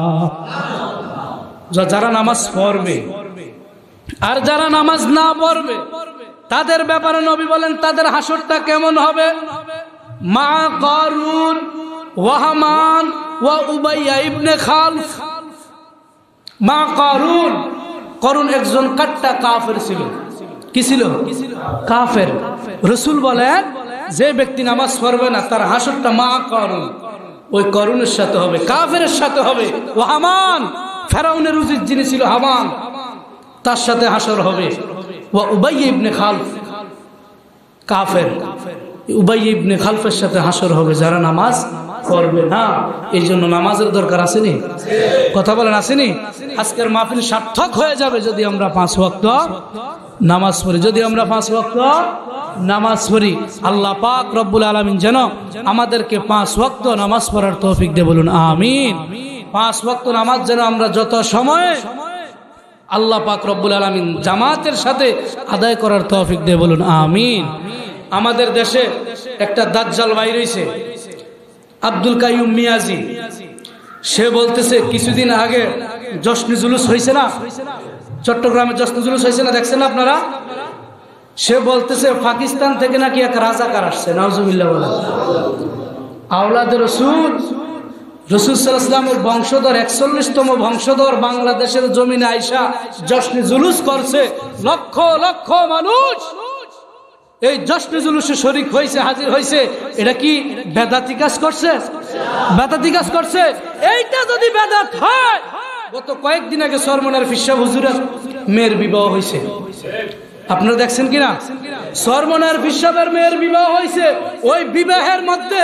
[SPEAKER 1] যারা নামাজ পড়বে আর যারা নামাজ না পড়বে তাদের ব্যাপারে নবী বলেন তাদের হাসরটা কেমন হবে? মা কারুন ওয়া হামান ওয়া উবাইয়া ইবনে খালফ। মা কারুন, করুন একজন কাট্টা কাফের ছিল। কি ছিল? কাফের। রাসূল বলেন যে ব্যক্তি নামাজ পড়বে না তার হাসরটা মা কারুন, ওই করুনের সাথে হবে, কাফেরের সাথে হবে। ও হামান, ফেরাউনের উজির যিনি ছিল হামান, তার সাথে হাসর হবে। ও উবাইয়া ইবনে খালফ, কাফের, উবাইয়া ইবনে খালফের সাথে হাসর হবে যারা নামাজ পড়বে না। এই জন্য নামাজের দরকার আসেনি? কথা বলেন আসেনি? আজকের মাহফিল সার্থক হয়ে যাবে যদি আমরা 5 ওয়াক্ত নামাজ পড়ি। যদি আমরা 5 ওয়াক্ত নামাজ পড়ি আল্লাহ পাক রব্বুল আলামিন যেন আমাদেরকে 5 ওয়াক্ত নামাজ পড়ার তৌফিক দেয়, বলুন আমিন। 5 ওয়াক্ত নামাজ যেন আমরা যত সময়ে আল্লাহ পাক রব্বুল আলামিন জামাতের সাথে আদায় করার তৌফিক দেয়, বলুন আমিন। আমাদের দেশে একটা দাজ্জাল বাইর হইছে, আব্দুল কাইয়ুম মিয়াজি। সে বলতেছে কিছুদিন আগে জশ্নে জুলুস হয়েছে না, চট্টগ্রামে জশ্নে জুলুস হয়েছে না, দেখছেন না আপনারা? সে বলতেছে পাকিস্তান থেকে নাকি এক রাজাকার আসছে, নাউজুবিল্লাহ বলেন। আওলাদে রসুল, রসুল সাল্লাল্লাহু আলাইহি ওয়াসাল্লামের বংশধর 41তম বংশধর বাংলাদেশের জমিনে আইসা জশ্নে জুলুস করছে। লক্ষ লক্ষ মানুষ এই জশ্নে জুলুসে শরীক হয়েছে, হাজির হয়েছে। এটা কি বেদাতি কাজ করছে? বেদাতি কাজ করছে। এইটা যদি বেদাত হয়, গত কয়েকদিন আগে সরমনার ফিরসা হুজুরের মেয়ের বিবাহ হয়েছে, আপনারা দেখছেন কিনা? সরমনার ফিরসাবের মেয়ের বিবাহ হয়েছে। ওই বিবাহের মধ্যে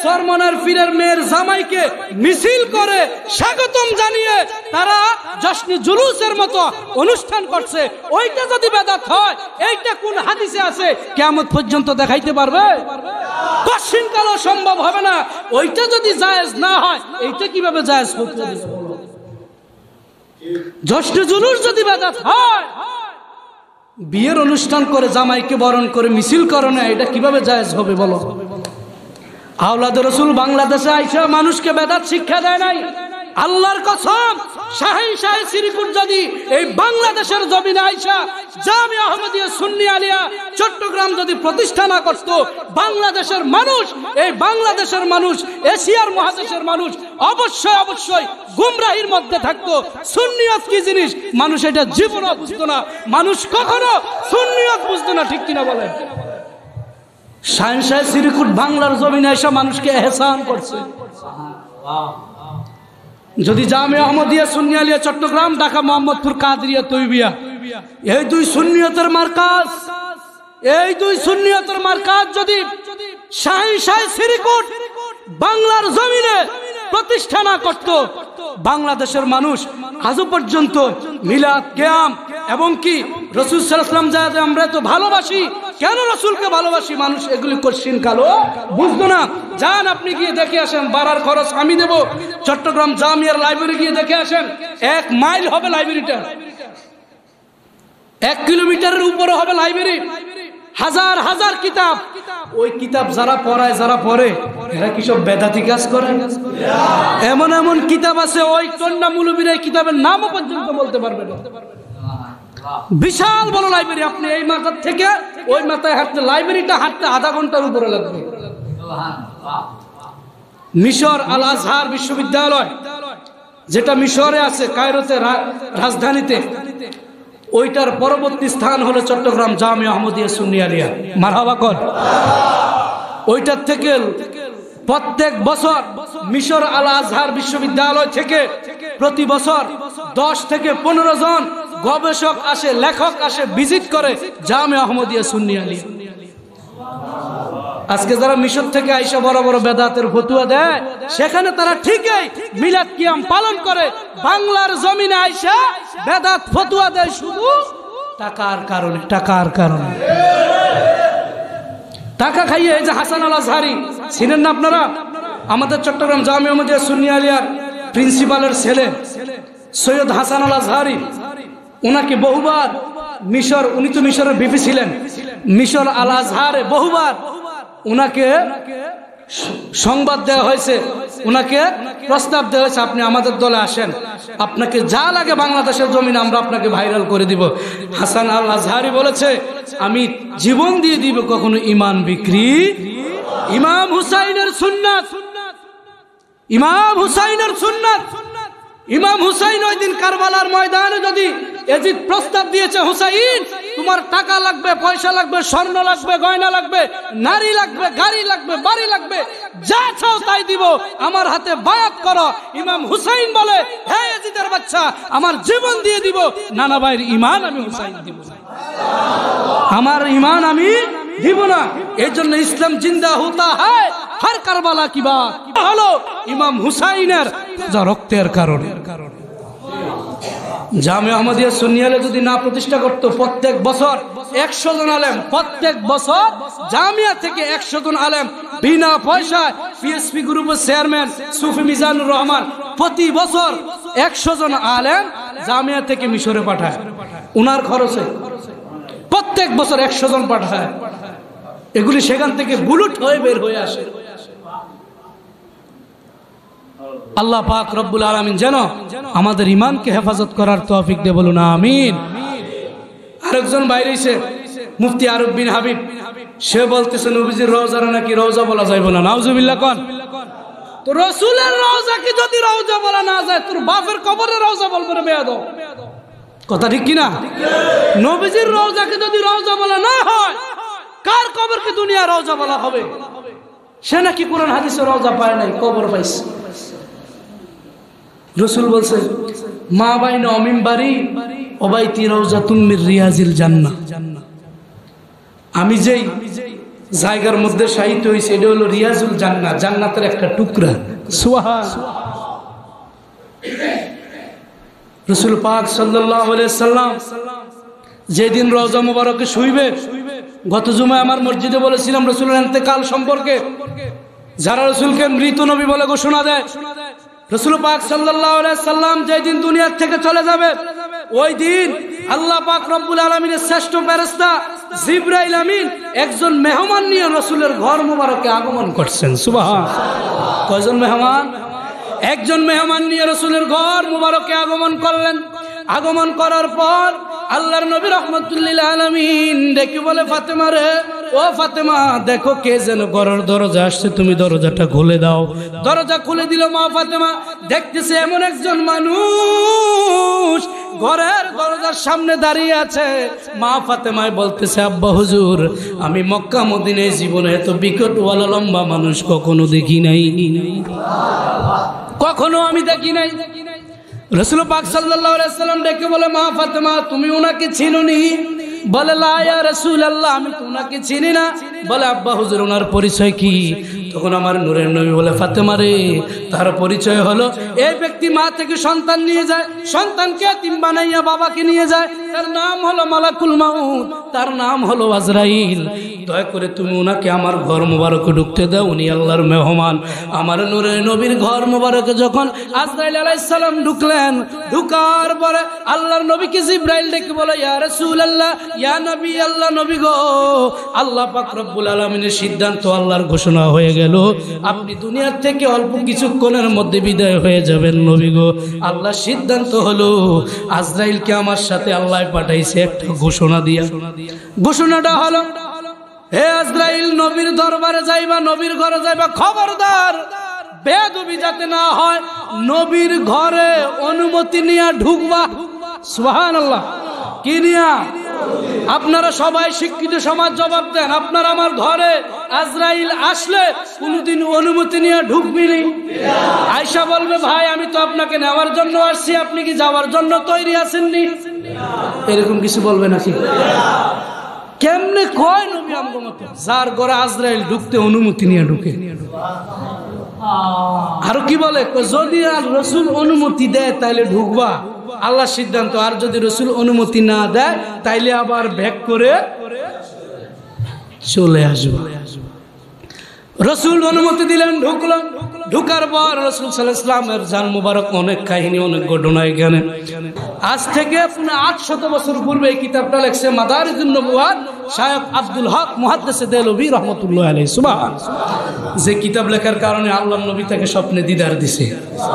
[SPEAKER 1] চরমনার পীরের মেয়ের জামাইকে মিছিল করে স্বাগতম জানিয়ে তারা জশ্নে জুলুসের মতো অনুষ্ঠান করছে, ওইটা যদি বেদাত হয়, এইটা কোন হাদিসে আছে কিয়ামত পর্যন্ত দেখাইতে পারবে? কঠিন কালো সম্ভব হবে না। ওইটা যদি জায়েজ না হয়, এইটা কিভাবে জায়েজ হতে পারে? জশ্নে জুলুস যদি বেদাত হয়, বিয়ের অনুষ্ঠান করে জামাইকে বরণ করে মিছিল করে না, এটা কিভাবে জায়েজ হবে বলো? আওলাদ রাসূল বাংলাদেশে আইসা মানুষকে বেদাত শিক্ষা দেয় নাই। আল্লাহর কসম, শাহী শ্রীকুট যদি এই বাংলাদেশের জমিনে আইসা জামিয়া আহমদিয়া সুন্নি আলিয়া চট্টগ্রাম যদি প্রতিষ্ঠা না করত, বাংলাদেশের মানুষ, এই বাংলাদেশের মানুষ, এশিয়ার মহাদেশের মানুষ অবশ্যই অবশ্যই গুমরাহির মধ্যে থাকতো। সুন্নিয়ত কি জিনিস মানুষ এটা জীবনও বুঝতো না, মানুষ কখনো সুন্নিয়ত বুঝতো না, ঠিক কিনা বলেন? শাহী শ্রীকুট বাংলার জমিনে এসে মানুষকে এহসান করছে। যদি জামিয়া আহমদিয়া সুন্নি আলিয়া চট্টগ্রাম, ঢাকা মোহাম্মদপুর কাদরিয়া তৈবিয়া, এই দুই সুন্নিয়তের মার্কাজ, এই দুই সুন্নিয়তের মার্কাজ যদি শাহী শ্রীকুট বাংলার জমিনে প্রতিষ্ঠা না করত, বাংলাদেশের মানুষ আজও পর্যন্ত মিলাদ, কিয়াম এবং কি রাসূল সাল্লাল্লাহু আলাইহি ওয়াসাল্লাম যা আমরা তো ভালোবাসি, কেন রাসূলকে ভালোবাসি, মানুষ এগুলি কোশ্চিন কালো বুঝতো না। যান আপনি গিয়ে দেখে আসেন, বাড়ার খরচ আমি দেব। চট্টগ্রাম জামিয়ার লাইব্রেরি গিয়ে দেখে আসেন, 1 মাইল হবে লাইব্রেরিটা, 1 কিলোমিটারের উপরে হবে লাইব্রেরি, হাজার হাজার কিতাব। ওই কিতাব যারা পড়ায়, যারা পড়ে, এরা কি সব বেদাতি কাজ করে? এমন এমন কিতাব আছে, ওই টন্না মুলবির এই কিতাবের নামও পর্যন্ত বলতে পারবে না। বিশাল বড় লাইব্রেরি, আপনি এই মাথার থেকে ওই মাথায় হাঁটতে, লাইব্রেরিটা হাঁটতে আধা ঘন্টার উপরে লাগবে। মিশর আল আজহার বিশ্ববিদ্যালয়, যেটা মিশরে আছে, কায়রোতে, রাজধানীতে, ওইটার পরবর্তী স্থান হলো চট্টগ্রাম জামিয়া আহমদিয়া সুন্নি আলিয়া। মারহাবা কর। ওইটার থেকে প্রত্যেক বছর মিশর আল আজহার বিশ্ববিদ্যালয় থেকে প্রতি বছর 10 থেকে 15 জন গবেষক আসে, লেখক আসে, ভিজিট করে জামিয়া আহমদিয়া সুন্নি আলিয়া। আজকে যারা মিশর থেকে আইসা বড় বড় বেদাতের ফতুয়া দেয়, সেখানে তারা ঠিকই মিলাদ কিয়াম পালন করে, বাংলার জমিনে আইসা বেদাত ফতুয়া দেয় শুধু টাকার কারণে। টাকার কারণে টাকা খাইয়ে। এই যে হাসান আল আজহারি, চিনেন না আপনারা? আমাদের চট্টগ্রাম জামিয়া আহমদিয়া সুন্নি আলিয়ার প্রিন্সিপালের ছেলে সৈয়দ হাসান আল আজহারি, ওনাকে বহুবার মিশর, উনি তো মিশরের বিপি ছিলেন, মিশর আল আজহারে বহুবার উনাকে সংবাদ দেওয়া হয়েছে, উনাকে প্রস্তাব দেওয়া হয়েছে, আপনি আমাদের দলে আসেন, আপনাকে যা লাগে বাংলাদেশের জমিনে আমরা আপনাকে ভাইরাল করে দিব। হাসান আল আজহারি বলেছে, আমি জীবন দিয়ে দিব, কখনো ইমান বিক্রি। ইমাম হুসাইনের সুন্নাত, ইমাম হুসাইনের সুন্নাত। ইমাম হুসাইন ওই দিন কারবালার ময়দানে যদি এজিদ প্রস্তাব দিয়েছে, হুসাইন তোমার টাকা লাগবে, পয়সা লাগবে, স্বর্ণ লাগবে, গয়না লাগবে, নারী লাগবে, গাড়ি লাগবে, বাড়ি লাগবে, যা চাও তাই দিব, আমার হাতে বায়াত করো। ইমাম হুসাইন বলে, হে এজিদের বাচ্চা, আমার জীবন দিয়ে দিব, নানা ভাইয়ের ইমান আমি হুসাইন দিব না, আমার ইমান আমি দিব না। এই জন্য ইসলাম জিন্দা হতা হয় হর কারবালা কি বাত হলো ইমাম হুসাইনের রক্তের কারণে। জামিয়া আহমদিয়া সুন্নি আলিয়া যদি না প্রতিষ্ঠা করত, প্রত্যেক বছর 100 জন আলেম, প্রত্যেক বছর জামিয়া থেকে 100 জন আলেম বিনা পয়সায়, পিএসপি গ্রুপের চেয়ারম্যান সুফি মিজানুর রহমান প্রতি বছর 100 জন আলেম জামিয়া থেকে মিশরে পাঠায়, উনার খরচে প্রত্যেক বছর 100 জন পাঠায়। এগুলি সেখান থেকে বুলুট হয়ে বের হয়ে আসে। আল্লাহ পাক রব্বুল আলামিন যেন আমাদের ইমানকে হেফাজত করার তৌফিক দে, বলুন আমিন। আরেকজন বাইরে এসে মুফতি আরব বিন হাবিব, সে বলতেছে নবীজির রওজারে নাকি রওজা বলা যাইব না। নাউজুবিল্লাহ কোন? তো রাসূলের রওজাকে যদি রওজা বলা না যায়, তোর বাপের কবরে রওজা বলবে রে বেয়াদব। কথা ঠিক কিনা? নবীজির রওজাকে যদি রওজা বলা না হয়, কার কবরকে দুনিয়া রওজা বলা হবে? সে নাকি কোরআন হাদিসে রওজা পায় নাই, কবর পাইছে। রাসূল বলছে, মা বাইনা মিম্বারি ওয়া বাইতি রাওজাতুম মির রিয়াজিল জান্নাহ। আমি যেই জায়গার মধ্যে সাহিত্য হয়েছে, এটা হলো রিয়াজুল জান্নাত, জান্নাতের একটা টুকরা। সুবহান। রাসূল পাক সাল্লাল্লাহু আলাইহি সাল্লাম যেদিন রওজা মুবারকে শুইবে, গত জুমায় আমার মসজিদে বলেছিলাম রাসূলের ইন্তেকাল সম্পর্কে, যারা রাসূলকে মৃত নবী বলে ঘোষণা দেয়, রাসূল পাক সাল্লাল্লাহু আলাইহি সাল্লাম যেদিন দুনিয়া থেকে চলে যাবে, ওই দিন আল্লাহ পাক রব্বুল আলামিনের শ্রেষ্ঠ ফেরেশতা জিবরাইল আমিন একজন মেহমান নিয়ে রাসূলের ঘর মুবারকে আগমন করছেন। সুবহান। কয়জন মেহমান? একজন মেহমান নিয়ে রাসূলের ঘর মুবারকে আগমন করলেন। আগমন করার পর আল্লাহর নবী রাহমাতুল্লিল আলামিন ডেকে বলে, ফাতেমা রে, ও ফাতেমা, দেখো কে যেন ঘরের দরজা আসছে, তুমি দরজাটা খুলে দাও। দরজা খুলে দিল মা ফাতেমা। দেখতেছে এমন একজন মানুষ ঘরের দরজার সামনে দাঁড়িয়ে আছে। মা ফাতেমায় বলতেছে, আব্বা হুজুর, আমি মক্কা মদিনায় জীবনে এত বিকটওয়ালা লম্বা মানুষ কখনো দেখি নাই, কখনো আমি দেখি নাই। রাসূল পাক সাল্লাল্লাহু আলাইহি সাল্লাম ডেকে বলে, মা ফাতেমা, তুমি ওনাকে চিনোনি? বলে, লা ইয়া রাসূলুল্লাহ, আমি তো ওনাকে চিনি না। বলে, আব্বা হুজুর, ওনার পরিচয় কি? তখন আমার নূরের নবী বলে, ফাতেমা রে, তার পরিচয় হলো এই ব্যক্তি মা থেকে সন্তান নিয়ে যায়, সন্তানকে এতিম বানাইয়া বাবাকে নিয়ে যায়, তার নাম হলো মালাকুল মাউত, তার নাম হলো আজরাইল। দয়া করে তুমি ওনাকে আমার ঘর মুবারকে ঢুকতে দাও, উনি আল্লাহর মেহমান। আমার নূরের নবীর ঘর মুবারকে যখন আজরাইল আলাইহিস সালাম ঢুকলেন, ঢুকার পরে আল্লাহর নবীকে জিবরাইল ডেকে বলে, ইয়া রাসূলুল্লাহ, ইয়া নবী, আল্লাহ নবী গো, আল্লাহ পাক রব্বুল আলামিনের সিদ্ধান্ত, আল্লাহর ঘোষণা হয়ে গেল, আপনি দুনিয়ার থেকে অল্প কিছুক্ষণের মধ্যে বিদায় হয়ে যাবেন নবী গো। আল্লাহর সিদ্ধান্ত হলো আজরাইলকে আমার সাথে আল্লাহ পাঠাইছে একটা ঘোষণা দিয়া। ঘোষণাটা হলো, হে আজরাইল, নবীর দরবারে যাইবা, নবীর ঘরে যাইবা, খবরদার বেয়াদবি যাতে না হয়, নবীর ঘরে অনুমতি নিয়ে ঢুকবা। সুবহানাল্লাহ। কি নিয়া? আপনারা সবাই শিক্ষিত সমাজ জবাব দেন, আপনার আমার ঘরে আজরাইল আসলে কোনদিন অনুমতি নিয়ে ঢুকবিনি? আয়েশা বলবে, ভাই আমি তো আপনাকে নেওয়ার জন্য আসছি, আপনি কি যাওয়ার জন্য তৈরি আছেননি? এরকম কিছু বলবে নাকি? কেমনে কয় নবী আমগো মত, যার ঘরে আজরাইল ঢুকতে অনুমতি নিয়ে ঢুকে। আর কি বলে, যদি রাসূল অনুমতি দেয় তাইলে ঢুকবা, আল্লাহ সিদ্ধান্ত। আর যদি রাসূল অনুমতি না দেয় তাইলে আবার ব্যাক করে চলে আসবা। রাসূল অনুমতি দিলেন, ঢুকলাম। ঢুকার পর রাসূল সাল্লাল্লাহু আলাইহি ওয়াসাল্লামের জান মুবারক অনেক কাহিনী, অনেক ঘটনা এখানে। আজ থেকে 800 বছর পূর্বে এই কিতাবটা লেখছে মাদারিজুন নবুওয়াত শায়খ আব্দুল হক মুহাদ্দিসে দেলভী রাহমাতুল্লাহি আলাইহি। সুবহান। যে কিতাব লেখার কারণে আল্লাহর নবী তাকে স্বপ্নে দিদার দিছে।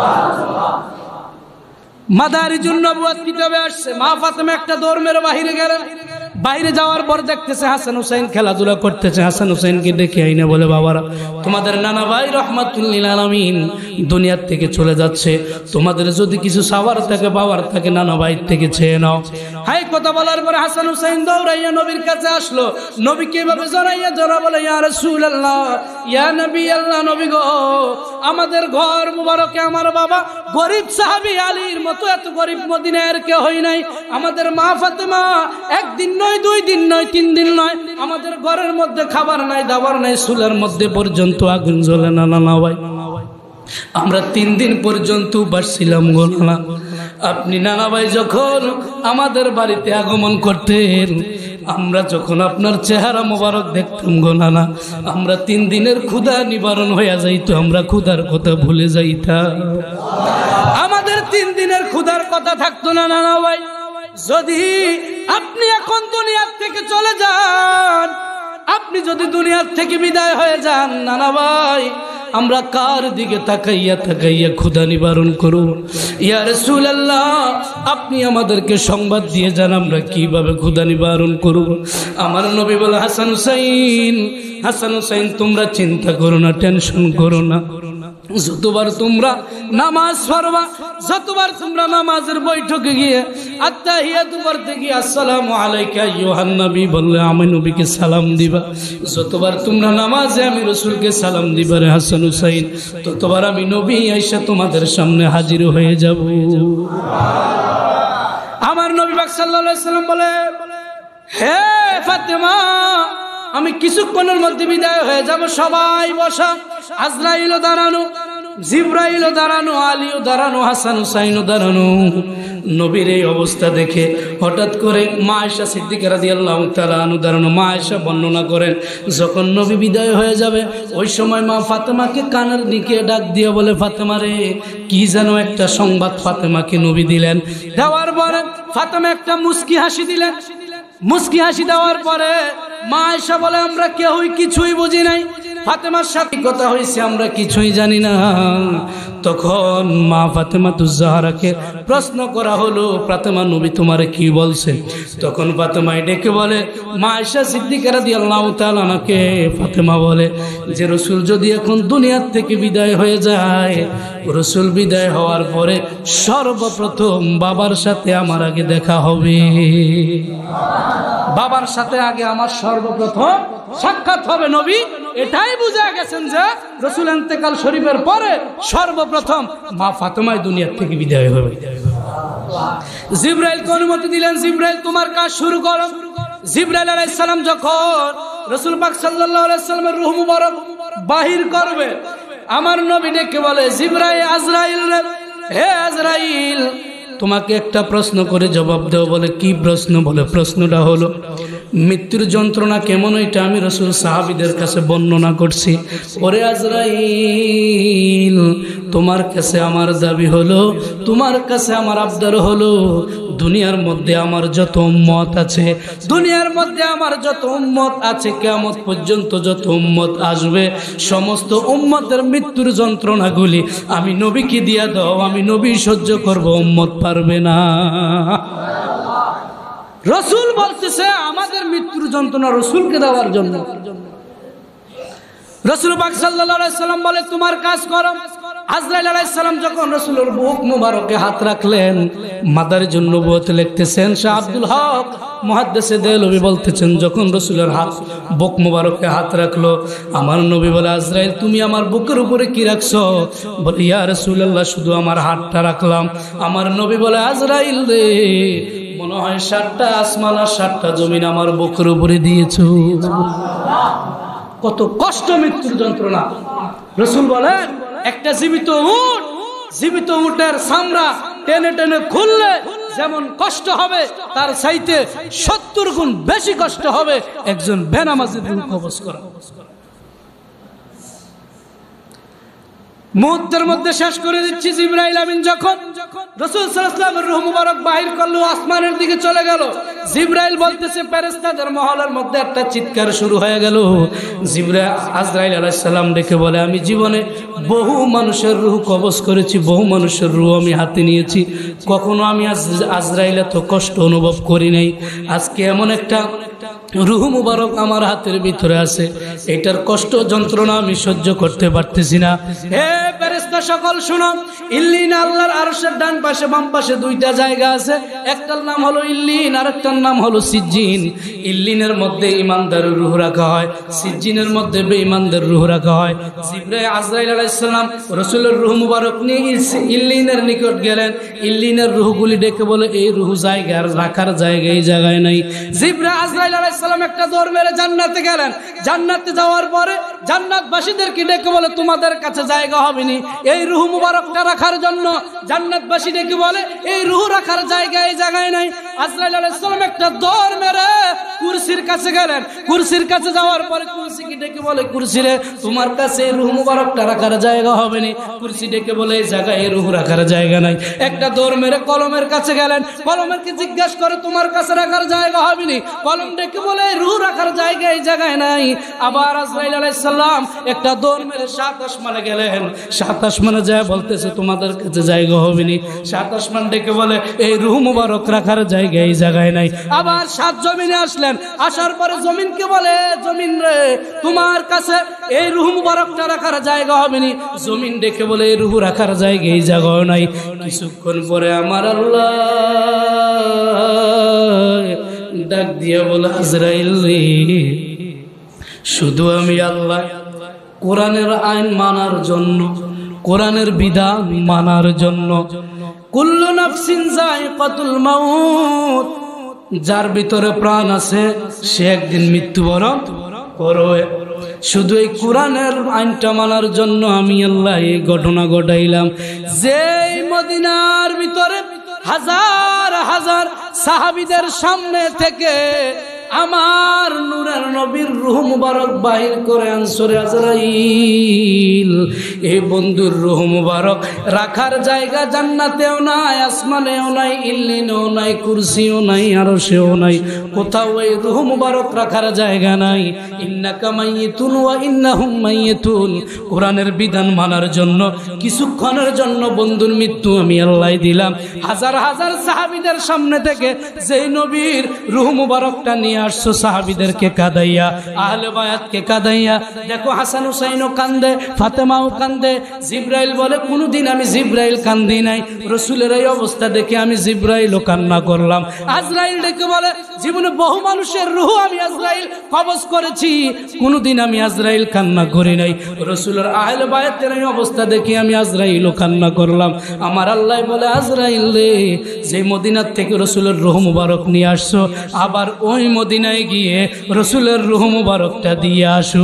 [SPEAKER 1] মাদারিজুন নবুওয়াত কিতাবে আসছে, মা ফাতেমা একটা দৌড় মেরে বাহিরে গেলেন। বাইরে যাওয়ার পর দেখতেছে হাসান হুসাইন খেলাধুলা করতেছে। হাসান হুসাইনকে ডেকে আইনে বলে, বাবারা, তোমাদের নানা ভাই রাহমাতুল্লিল আলামিন দুনিয়ার থেকে চলে যাচ্ছে, তোমাদের যদি কিছু সাওয়ার থাকে, পাওয়ার থাকে, নানা ভাই থেকে চেয়ে নাও। হাই কথা বলার পরে হাসান হুসাইন দৌড়াইয়া নবীর কাছে আসলো। নবীকে এভাবে জড়াইয়া জড়া বলে, ইয়া রাসূলুল্লাহ, ইয়া নবী, আল্লাহ নবী গো, আমাদের ঘর মুবারকে আমার বাবা গরিব সাহাবী আলীর মতো এত গরিব মদিনার কেউ হয় নাই। আমাদের মা ফাতেমা একদিন নয়, 2 দিন নয়, 3 দিন নয়, আমাদের ঘরের মধ্যে খাবার নাই, দাবার নাই, চুলার মধ্যে পর্যন্ত আগুন জ্বলে না। নানা ভাই, আমরা 3 দিন পর্যন্ত বাসছিলাম গো নানা। আপনি নানা ভাই যখন আমাদের বাড়িতে আগমন করতেন, আমরা যখন আপনার চেহারা মোবারক দেখতাম গো নানা, আমরা 3 দিনের ক্ষুধা নিবারণ হয়ে যাইতো, আমরা ক্ষুধার কথা ভুলে যাইতাম। আমাদের 3 দিনের ক্ষুধার কথা থাকতো না নানা ভাই। যদি আপনি এখন দুনিয়ার থেকে চলে যান, আপনি যদি দুনিয়ার থেকে বিদায় হয়ে যান, নানা ভাই, আমরা কার দিকে তাকাইয়া তাকাইয়া ক্ষুধা নিবারণ করব? ইয়া রাসূলুল্লাহ, আপনি আমাদেরকে সংবাদ দিয়ে যান, আমরা কিভাবে ক্ষুধা নিবারণ করব? আমার নবী বলে, হাসান হুসাইন, হাসান হুসাইন, তোমরা চিন্তা করো না, টেনশন করো না। যতবার তোমরা নামাজ পড়বা, যতবার তোমরা নামাজের বৈঠকে গিয়ে আত্তাহিয়াতু পড়তে গিয়ে আসসালামু আলাইকা আইয়ুহান নবী বললে আমি নবীকে সালাম দিবা। যতবার তোমরা নামাজে আমি রাসূলকে সালাম দিবা রে হাসান হুসাইন, ততবার আমি নবী আয়েশা তোমাদের সামনে হাজির হয়ে যাব। আমার নবী পাক সাল্লাল্লাহু আলাইহি ওয়াসাল্লাম বলে, হে ফাতেমা, আমি কিছুক্ষণের মধ্যে বিদায় হয়ে যাব। সবাই বসা, আজরাইলও দাঁড়ানো, জিবরাইলও দাঁড়ানো, আলীও দাঁড়ানো, হাসান হুসাইনও দাঁড়ানো। নবীর এই অবস্থা দেখে হঠাৎ করে মা আয়েশা সিদ্দিকা রাদিয়াল্লাহু তাআলা আনহা দাঁড়ানো। মা আয়েশা বর্ণনা করেন, যখন নবী বিদায় হয়ে যাবে ওই সময় মা ফাতেমাকে কানের দিকে ডাক দিয়ে বলে, ফাতেমা রে, কি যেন একটা সংবাদ ফাতেমাকে নবী দিলেন। দেওয়ার পরে ফাতেমা একটা মুস্কি হাসি দিলেন। মুস্কি হাসি দেওয়ার পরে মা আয়েশা বলে, আমরা কেউই কিছুই বুঝি নাই, ফাতেমার সাথে কথা হয়েছে আমরা কিছুই জানি না। তখন মা ফাতেমাতুজ জাহরাকে প্রশ্ন করা হলো, ফাতেমা নবী তোমারে কি বলছে? তখন ফাতেমা ডেকে বলে, মা আয়েশা সিদ্দিকা রাদিয়াল্লাহু তাআলা আনহাকে ফাতেমা বলে যে রাসূল যদি এখন দুনিয়ার থেকে বিদায় হয়ে যায়, রাসূল বিদায় হওয়ার পরে সর্বপ্রথম বাবার সাথে আমার আগে দেখা হবে, বাবার সাথে আগে আমার সর্বপ্রথম সাক্ষাৎ হবে। নবী এটাই বুঝা গেছেন যে রাসূল ইন্তেকাল শরীফের পরে সর্বপ্রথম মা ফাতেমায় দুনিয়া থেকে বিদায় হবে। জিবরাইলকে অনুমতি দিলেন, জিবরাইল তোমার কাজ শুরু করো। জিবরাইল আলাইহিস সালাম যখন রাসূল পাক সাল্লাল্লাহু আলাইহি ওয়াসাল্লামের রূহ মুবারক বাহির করবে, আমার নবী ডেকে বলে, জিবরাইল, আজরাইল, হে আজরাইল, তোমাকে একটা প্রশ্ন করে জবাব দেও। বলে, কি প্রশ্ন? বলে, প্রশ্নটা হলো মৃত্যুর যন্ত্রণা কেমন, এটা আমি রাসূল সাহাবীদের কাছে বর্ণনা করছি। ওরে আজরাইল, তোমার কাছে আমার দাবি হলো, তোমার কাছে আমার আবদার হলো, দুনিয়ার মধ্যে আমার যত উম্মত আছে, দুনিয়ার মধ্যে আমার যত উম্মত আছে, কিয়ামত পর্যন্ত যত উম্মত আসবে, সমস্ত উম্মতের মৃত্যুর যন্ত্রণাগুলি আমি নবীকে দিয়া দাও, আমি নবী সহ্য করব, উম্মত পারবে না। রাসূল বলতেছে আমাদের মৃত্যুর যন্ত্রণা রাসূলকে দেওয়ার জন্য। রাসূল পাক সাল্লাল্লাহু আলাইহি ওয়াসাল্লাম বলে, তোমার কাজ করো। আজরাইল আলাইহিস সালাম যখন রাসূলের বুক মুবারকে হাত রাখলেন, মাদারিজ নবুয়ত লিখতেছেন শাহ আব্দুল হক মুহাদ্দিসে দেহলভী বলতেছেন, যখন রাসূলের হাত বুক মুবারকে হাত রাখলো, আমার নবী বলে, আজরাইল তুমি আমার বুকের উপরে কি রাখছো? বলে, ইয়া রাসূলুল্লাহ, শুধু আমার হাতটা রাখলাম। আমার নবী বলে, আজরাইল রে, মনে হয় 7টা আসমান আর 7টা জমিন আমার বুকের উপরে দিয়েছো। কত কষ্ট মৃত্যুর যন্ত্রণা। রাসূল বলেন, একটা জীবিত উট, জীবিত উটের চামড়া টেনে টেনে খুললে যেমন কষ্ট হবে, তার চাইতে 70 গুণ বেশি কষ্ট হবে একজন বেনামাজির রূহ কবজ করা। মুহূর্তের মধ্যে শেষ করে দিচ্ছি। জিবরাইল আমিন যখন রাসূল সাল্লাল্লাহু আলাইহি ওয়াসাল্লামের রূহ মুবারক বাহির করলো, আসমানের দিকে চলে গেল। জিবরাইল বলতেছে, ফেরেশতাদের মহলের মধ্যে একটা চিৎকার শুরু হয়ে গেল। জিবরাইল আজরাইল আলাইহিস সালাম ডেকে বলে, আমি জীবনে বহু মানুষের রূহ কবজ করেছি, বহু মানুষের রূহ আমি হাতে নিয়েছি, কখনো আমি আজরাইল এত কষ্ট অনুভব করি নাই। আজকে এমন একটা রূহ মুবারক আমার হাতের ভিতরে আছে, এটার কষ্ট যন্ত্রণা আমি সহ্য করতে পারতেছি না। হে ফেরেশতা সকল শুনো, ইল্লিন আল্লাহর আরশের ডান পাশে বাম পাশে 2টা জায়গা আছে, একটার নাম হলো ইল্লিন, আরেকটার নাম হলো সিজ্জিন। ইল্লিনের মধ্যে ঈমানদারের রূহ রাখা হয়, সিজ্জিনের মধ্যে বেঈমানদের রূহ রাখা হয়। জিবরাইল আজরাইল আলাইহিস সালাম রাসূলের রূহ মুবারক নিয়ে ইল্লিনের নিকট গেলেন। ইল্লিনের রূহগুলি ডেকে বলে, এই রূহ জায়গা রাখার জায়গা এই জায়গায় নাই। জিবরাইল আজরাইল আলাইহিস সালাম একটা দৌড় মেরে জান্নাতে গেলেন। জান্নাতে যাওয়ার পরে জান্নাতবাসীদেরকে ডেকে বলে, তোমাদের কাছে জায়গা হবে না এই রূহ মুবারকটা রাখার জন্য। জান্নাতবাসী ডেকে বলে, এই রূহ রাখার জায়গা এই জায়গায় নাই। আজরাইল আলাইহিস সালাম একটা দৌড় মেরে কুরসির কাছে গেলেন। কুরসির কাছে যাওয়ার পরে কুরসিকে ডেকে বলে, কুরসি রে, তোমার কাছে এই রূহ মুবারকটা রাখার জায়গা হবে না। কুরসি ডেকে বলে, এই জায়গায় এই রূহ রাখার জায়গা নাই। একটা দৌড় মেরে কলমের কাছে গেলেন। কলমেরকে জিজ্ঞাসা করে, তোমার কাছে রাখার জায়গা হবে না। কলম ডেকে বলে, রূহ রাখার জায়গা এই জায়গায় নাই। আবার আজরাইল আলাইহিস সালাম একটা দৌড় মেরে 7 আসমানে গেলেন। 7 আসমানে যায় বলতেছে, তোমাদের কাছে জায়গা হবে না। 7 আসমান ডেকে বলে, এই রূহ মুবারক রাখার জায়গা এই জায়গায় নাই। আবার 7 জমিনে আসলেন। আসার পরে জমিনকে বলে, জমিন রে, তোমার কাছে এই রূহ মুবারকটা রাখার জায়গা হবে না। জমিন ডেকে বলে, এই রূহ রাখার জায়গা এই জায়গাও নাই। কিছুক্ষণ পরে আমার আল্লাহ ডাক দিয়া বলে, আজরাইল রে, শুধু আমি আল্লাহ কোরআনের আইন মানার জন্য, কোরআনের বিধান মানার জন্য, কুল্লু নাফসিন যায়িকাতুল মাউত, যার ভিতরে প্রাণ আছে সে একদিন মৃত্যুবরণ করো। শুধু এই কোরআনের আইনটা মানার জন্য আমি আল্লাহ এই ঘটনা ঘটাইলাম। যেই মদিনার ভিতরে হাজার হাজার সাহাবীদের সামনে থেকে আমার নূরের নবীর রূহ মুবারক বাহির করে আনসুরে আজরাইল, এই বন্ধুর রূহ মুবারক রাখার জায়গা জান্নাতেও নাই, আসমানেও নাই, ইল্লিনেও নাই, কুরসিও নাই, আরশেও নাই, কোথাও এই রূহ মুবারক রাখার জায়গা নাই। ইন্নাকা মাইয়িতুন ওয়া ইন্নাহুম মাইয়িতুন। কোরআনের বিধান মানার জন্য কিছুক্ষণের জন্য বন্ধুর মৃত্যু আমি আল্লাহ দিলাম। হাজার হাজার সাহাবীদের সামনে থেকে যেই নবীর রূহ মুবারকটা নিয়ে আসছো, সাহাবীদেরকে কাঁদাইয়া, আহলে বায়াতকে কাঁদাইয়া, দেখো হাসান হুসাইনও কান্দে, ফাতেমাও কান্দে। জিব্রাইল বলে কোনদিন আমি জিব্রাইল কান্দি নাই, রাসূলের এই অবস্থা দেখে আমি জিব্রাইলও কান্না করলাম। আজরাইল ডেকে বলে জীবনে বহু মানুষের রূহ আমি আজরাইল কবজ করেছি, কোনদিন আমি আজরাইল কান্না করি নাই। রাসূলের আহলে বায়াতের এই অবস্থা দেখে আমি আজরাইলও কান্না করলাম। আমার আল্লাহ বলে আজরাইল রে, যে মদিনার থেকে রাসূলের রূহ মুবারক নিয়ে আসছো, আবার ওই মদিনায় গিয়ে রাসূলের রূহ মুবারকটা দিয়ে আসো।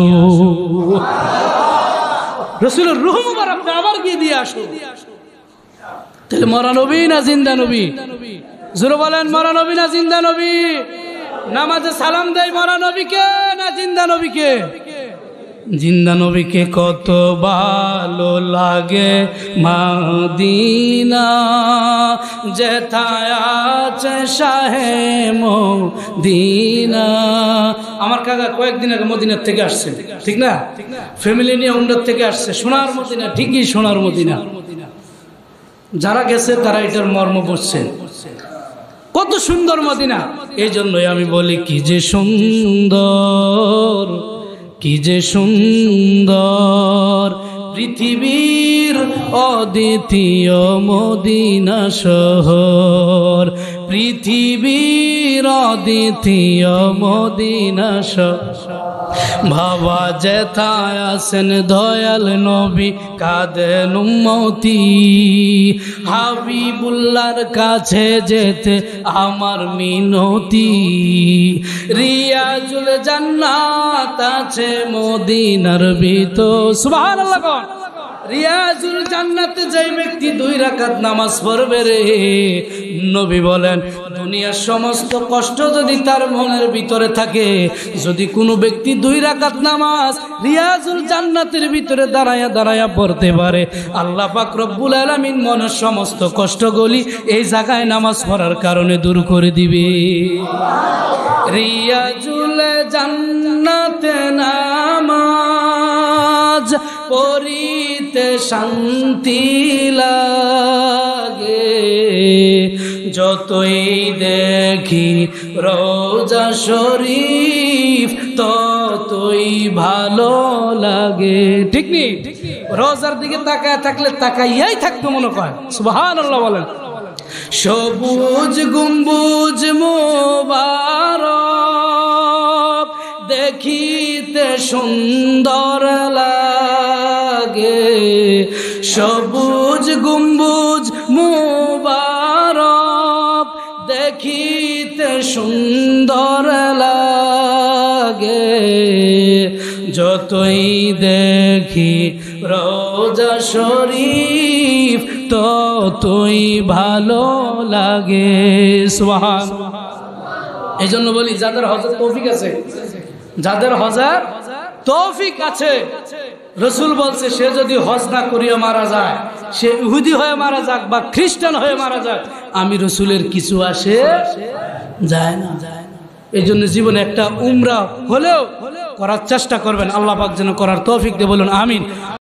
[SPEAKER 1] রাসূলের রূহ মুবারকটা আবার গিয়ে দিয়ে আসো। তাহলে মরা নবী না জিন্দা নবী? জোরে বলেন, মরা নবী না জিন্দা নবী? নামাজে সালাম দেয় মরা নবীকে না জিন্দা নবীকে? জিন্দা নবীকে কত ভালো লাগে মদিনা, যেথায় আছে শাহে মদিনা। আমার কাকা কয়েকদিন আগে মদিনার থেকে আসছে, ঠিক না? ফ্যামিলি নিয়ে উমরার থেকে আসছে। সোনার মদিনা, ঠিকই সোনার মদিনা। যারা গেছে তারা এটার মর্ম বুঝছে, কত সুন্দর মদিনা। এই জন্যই আমি বলি কি যে সুন্দর, কি যে সুন্দর পৃথিবীর অদ্বিতীয় মদিনা শহর, পৃথিবীর অদ্বিতীয় মদিনা শহর। বাবা যেথায় আছেন দয়াল নবী কাঁদেন উম্মতি, হাবিবুল্লাহর কাছে যেতে আমার মিনতি। রিয়াজুল জান্নাত আছে মদিনার ভিতর। সুবহানাল্লাহ। রিয়াজুল জান্নাতে যে ব্যক্তি 2 রাকাত নামাজ পড়বে রে, নবী বলেন দুনিয়ার সমস্ত কষ্ট যদি তার মনের ভিতরে থাকে, যদি কোনো ব্যক্তি 2 রাকাত নামাজ রিয়াজুল জান্নাতের ভিতরে দাঁড়ায়া দাঁড়ায়া পড়তে পারে, আল্লাহ পাক রব্বুল আলামিন মনের সমস্ত কষ্টগুলি এই জায়গায় নামাজ পড়ার কারণে দূর করে দিবে। রিয়াজুল জান্নাতে নামাজ পড়িতে শান্তি লাগে, যতই দেখি রওজা শরীফ ততই ভালো লাগে। ঠিক নি? রওজার দিকে তাকায় থাকলে তাকাইয়াই থাকতো মনে হয়। সুবহানাল্লাহ বলেন। সবুজ গম্বুজ মোবারক দেখিতে সুন্দর লাগে, সবুজ গম্বুজ মোবারক দেখিতে সুন্দর লাগে, যতই দেখি রওজা শরীফ ততই ভালো লাগে। সুবহানাল্লাহ। এই জন্য বলি যাদের হজের তৌফিক আছে, যাদের হজের তৌফিক আছে, রাসূল বলছে সে যদি হজ না করিয়া মারা যায়, সে ইহুদি হয়ে মারা যাক বা খ্রিস্টান হয়ে মারা যাক, আমি রাসূলের কিছু আসে যায় না। এই জন্য জীবনে একটা উমরা হলেও করার চেষ্টা করবেন। আল্লাহ পাক যেন করার তৌফিক দিয়ে বলুন আমিন।